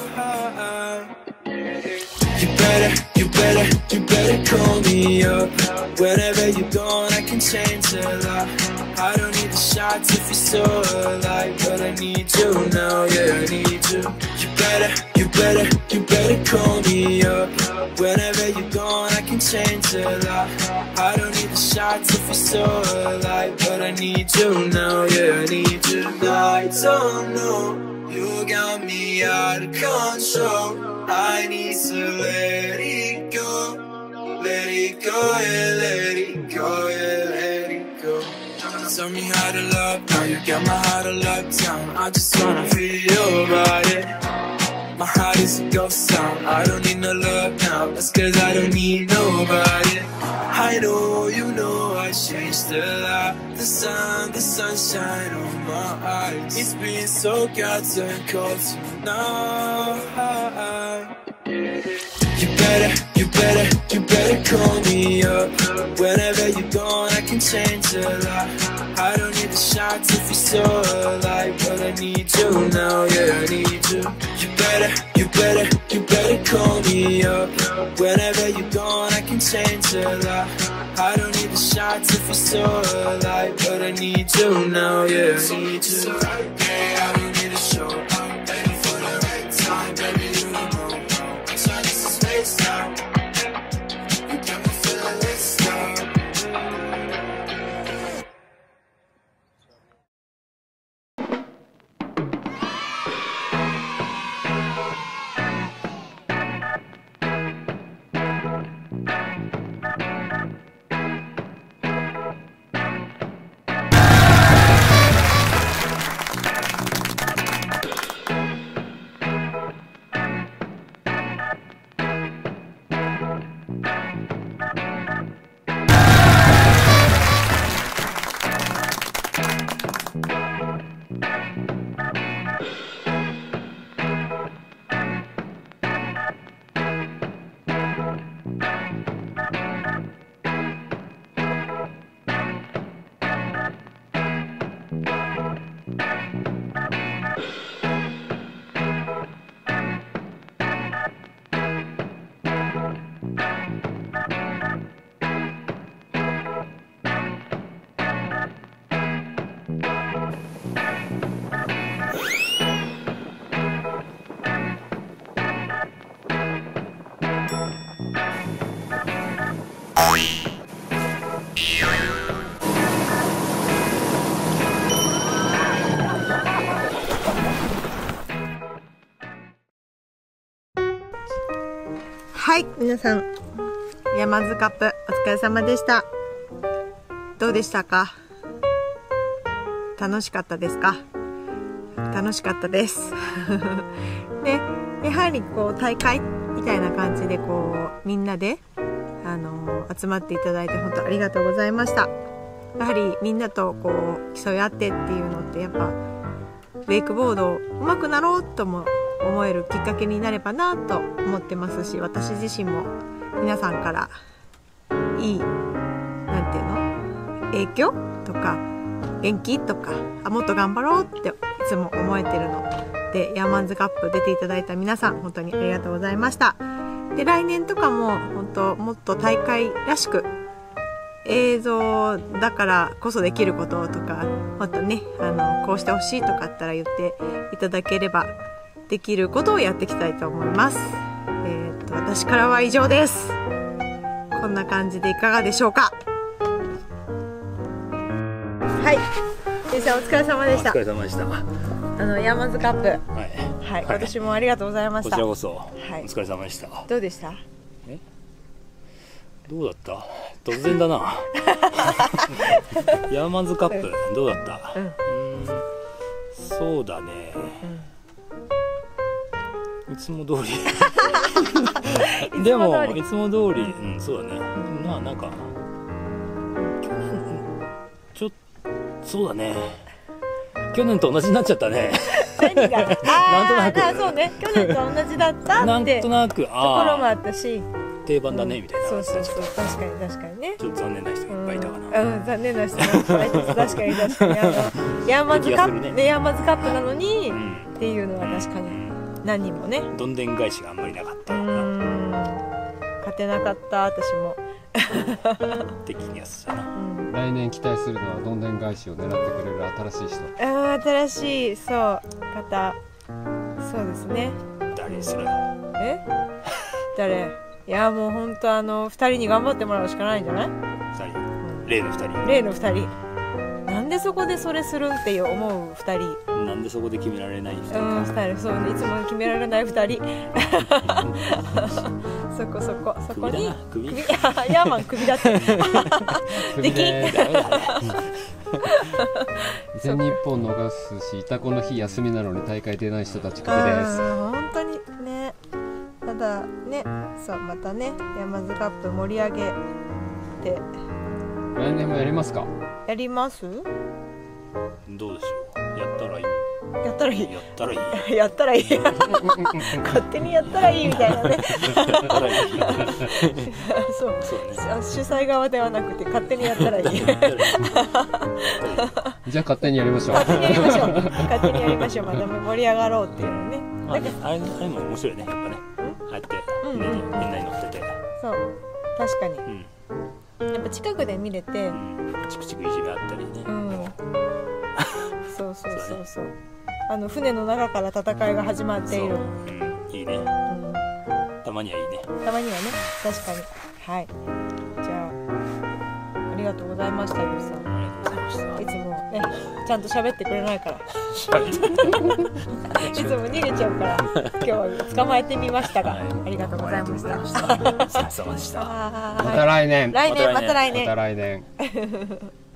You better call me up. Whenever you're gone, I can change a lot. I don't need the shots if you're so alive, but I need you now, yeah, I need you. You better call me up. Whenever you're gone, I can change a lot. I don't need the shots if you're so alive, but I need you now, yeah, I need you. I don't know, you got me out of control. I need to let it go. Let it go, yeah, let it go, yeah, let it go. Tell me how to love, now you got my heart on lockdown. I just wanna feel your body. My heart is a ghost town. I don't need no love now, that's cause I don't need nobody. I know, you know, I changed a lot. The sunshine on my eyes. It's been so goddamn cold tonight. You better call me up. Whenever you're gone, I can change a lot. I don't need the shots if you're so alive, but I need you now, yeah, I need you. You better call me up. Whenever you're gone, I can change a lot. I don't need the shots if it's so alive, but I need you now, yeah, I need you. I don't need a show up, ready for the right time, baby, you don't know. I'm trying to space now. You got me feeling this now. はい、皆さん、ヤマズカップお疲れ様でした。どうでしたか？楽しかったですか？楽しかったです。ね、やはりこう大会みたいな感じでこうみんなで集まっていただいて本当ありがとうございました。やはりみんなとこう競い合ってっていうのってやっぱウェイクボード上手くなろうとも思えるきっかけになればなと思ってますし、私自身も皆さんからいいなんていうの影響とか元気とかもっと頑張ろうっていつも思えてるので、ヤーマンズカップ出ていただいた皆さん本当にありがとうございました。で来年とかも本当もっと大会らしく映像だからこそできることとかもっとねこうしてほしいとかあったら言っていただければできることをやっていきたいと思います。私からは以上です。こんな感じでいかがでしょうか。はい、先生お疲れ様でした。 お疲れ様でした。 ヤーマンズカップ、 はい、 はい、今年もありがとうございました。 こちらこそ、 はい、 お疲れ様でした。 どうでした？ どうだった？突然だな。ヤーマンズカップどうだった？そうだね。いつも通り。でもいつも通り、そうだね。まあなんか去年そうだね。去年と同じになっちゃったね。 何が？なんとなく。そうね。去年と同じだったって。 なんとなくところもあったし。 定番だねみたいな。 そう確かにね。 ちょっと残念な人がいっぱいいたかな。 残念な人がいっぱいいた。確かにヤーマンズカップでヤーマンズカップなのにっていうのは確かに何人もね。 どんでん返しがあんまりなかった。 勝てなかった私も。 的にやつだな。 来年期待するのはどんでん返しを狙ってくれる新しい人。 新しいそう方。そうですね。 誰それ？ 誰？いやもう本当2人に頑張ってもらうしかないんじゃない？2 人、例の2人。 例の2人。なんでそこでそれするんって思う2人。 なんでそこで決められない2人。 2人そうね、いつも決められない2人。そこに首ヤーマン首だって。できん。 全日本逃すし、イタコの日休みなのに大会出ない人たち首です。 本当にね。ただね、そうまたね、ヤマズカップ盛り上げて来年もやりますか？ やります？ どうでしょう。やったらいい。 やったらいい。 やったらいい。 やったらいい。勝手にやったらいいみたいなね。そうね。主催側ではなくて勝手にやったらいい。 じゃあ勝手にやりましょう。 勝手にやりましょう。勝手にやりましょう。また盛り上がろうっていうのね。 まあね、あれも面白いね、やっぱね。ああやってみんなに乗ってて。 そう、確かに。やっぱ近くで見れて、 チクチクいじめあったりね。 そうそうそうそう。船の中から戦いが始まっている。 いいね。たまにはいいね。 たまにはね、確かに。はい。じゃあ、ありがとうございました、ゆうさん。 ありがとうございました。 いつもね、ちゃんと喋ってくれないから。いつも逃げちゃうから、今日は捕まえてみましたが、ありがとうございました。 お疲れ様でした。 また来年。 また来年。 また来年。